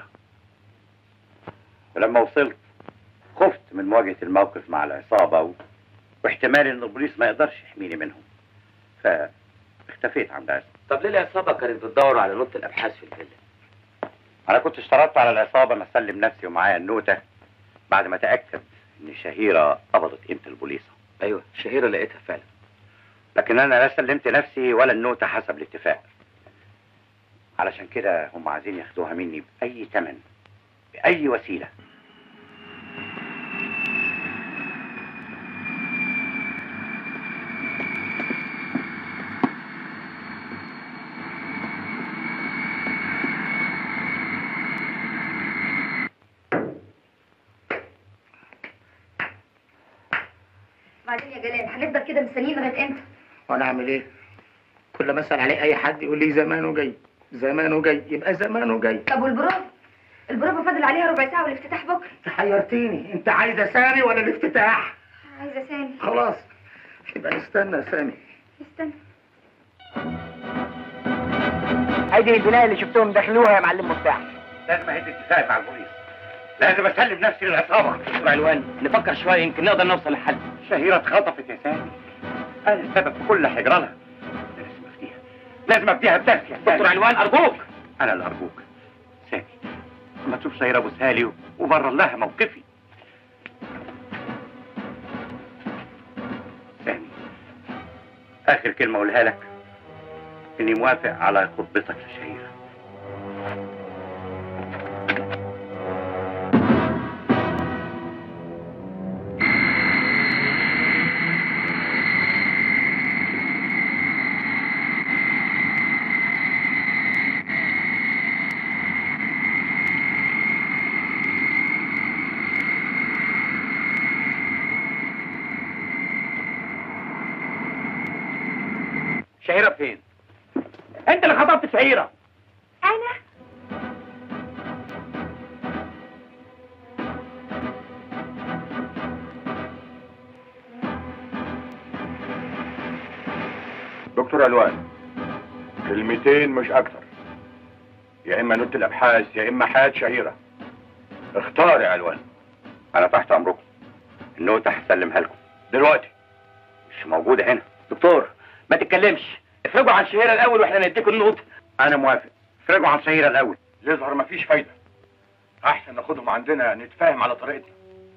ولما وصلت خفت من مواجهة الموقف مع العصابة و... واحتمال ان البوليس ما يقدرش يحميني منهم. فاختفيت عند عصابة. طب ليه العصابة كانت بتدور على نوتة الابحاث في الفيلا؟ انا كنت اشترطت على العصابة ان اسلم نفسي ومعايا النوتة بعد ما اتأكد ان شهيرة قبضت قيمة البوليصة. ايوه، شهيرة لقيتها فعلا. لكن انا لا سلمت نفسي ولا النوتة حسب الاتفاق. علشان كده هم عايزين ياخدوها مني بأي ثمن، بأي وسيلة. بعدين يا جلال هنفضل كده مستنيين لغايه امتى؟ وانا اعمل ايه؟ كل ما اسال عليه اي حد يقول لي زمانه جاي، زمانه جاي، يبقى زمانه جاي. طب والبروفا؟ البروفا فاضل عليها ربع ساعه والافتتاح بكره. انت حيرتيني، انت عايزه سامي ولا الافتتاح؟ عايزه سامي. خلاص يبقى نستنى سامي. استنى. هيدي البنايه اللي شفتهم دخلوها يا معلم مفتاح. لازم اهد اتفاق مع البوليس. لازم اسلم نفسي للعصابة. دكتور علوان، نفكر شوية يمكن نقدر نوصل لحل. شهيرة اتخطفت يا سامي. انا السبب في كل حجرانها. لازم افديها. لازم افديها بنفسي يا سامي. دكتور علوان ارجوك. انا اللي ارجوك. سامي، لما تشوف شهيرة ابوسها لي وبرر لها موقفي. سامي، اخر كلمة اقولها لك اني موافق على خطبتك لشهيرة. شهيرة فين؟ انت اللي خطبت شهيرة. انا؟ دكتور علوان، كلمتين مش اكتر. يا اما نوت الابحاث يا اما حياة شهيرة. اختار يا علوان. انا تحت امركم. النوتة هسلمها لكم دلوقتي. مش موجودة هنا. دكتور ما تتكلمش، افرجوا عن شهيرة الاول واحنا نديكم النوت. انا موافق. افرجوا عن شهيرة الاول. يظهر مفيش فايدة. احسن ناخدهم عندنا نتفاهم على طريقتنا.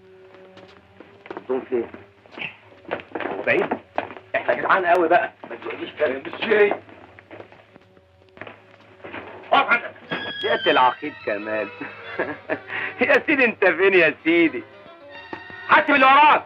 دول فين؟ هو بعيد؟ احنا جدعان قوي بقى، ما تقوليش كلام. مش شيء. سيادة العقيد كمال. يا سيدي انت فين يا سيدي؟ حاسب اللي وراك.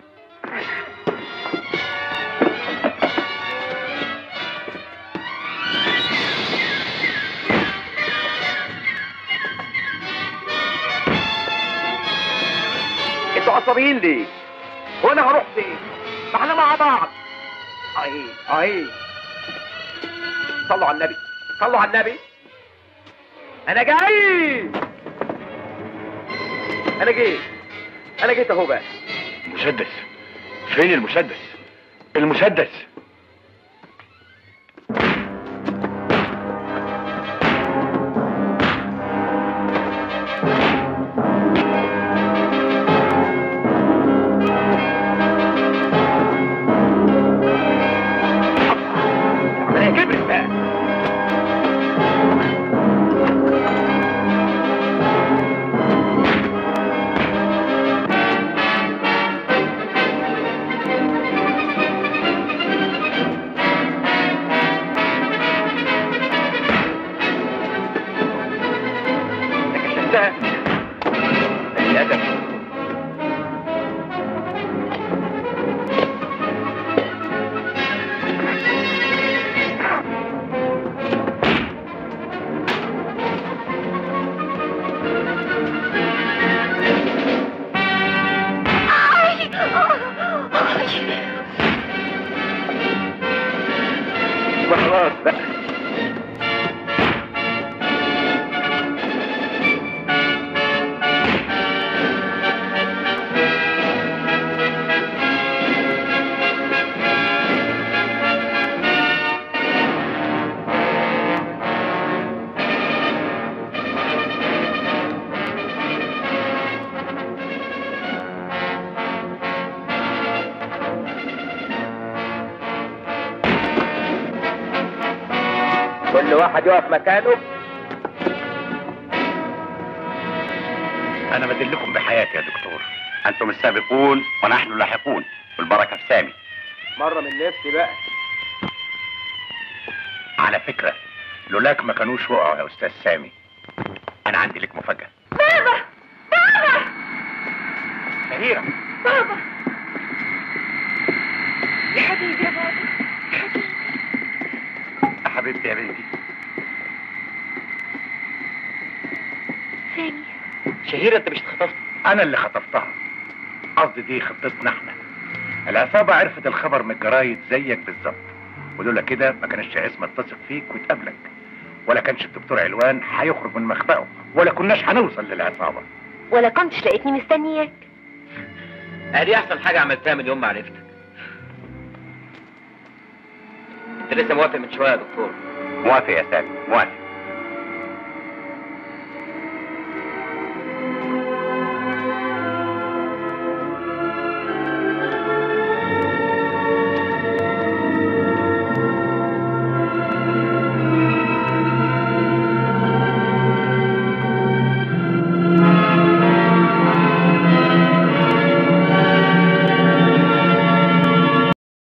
انتوا عصبيين ليه؟ وانا هروح فين؟ ما احنا مع بعض. اهي اهي. صلوا على النبي، صلوا على النبي. انا جاي، انا جيت، انا جيت اهو بقى. مسدس فين؟ المسدس المسدس العملية كبرت بقى. خلاص بقى. كل واحد يقف مكانه. انا بدلكم بحياتي يا دكتور. انتم السابقون ونحن اللاحقون، والبركه في سامي. مرة من نفسي بقى. على فكره لولاك ما كانوش وقعوا يا استاذ سامي. انا عندي لك مفاجاه. بابا بابا شهيرة. بابا يا حبيبي يا بابا يا حبيبي. يا حبيبتي يا بنتي. سامي. شهيرة انت مش اتخطفت؟ انا اللي خطفتها. قصدي دي خطتنا احنا. العصابة عرفت الخبر من الجرايد زيك بالظبط، ولولا كده ما كانش عصمة تثق فيك وتقابلك، ولا كانش الدكتور علوان هيخرج من مخبأه، ولا كناش هنوصل للعصابة، ولا كنتش لقيتني مستنياك. ادي احسن حاجة عملتها من يوم ما عرفتك. انت لسه موافق من شوية يا دكتور؟ موافق يا سامي موافق.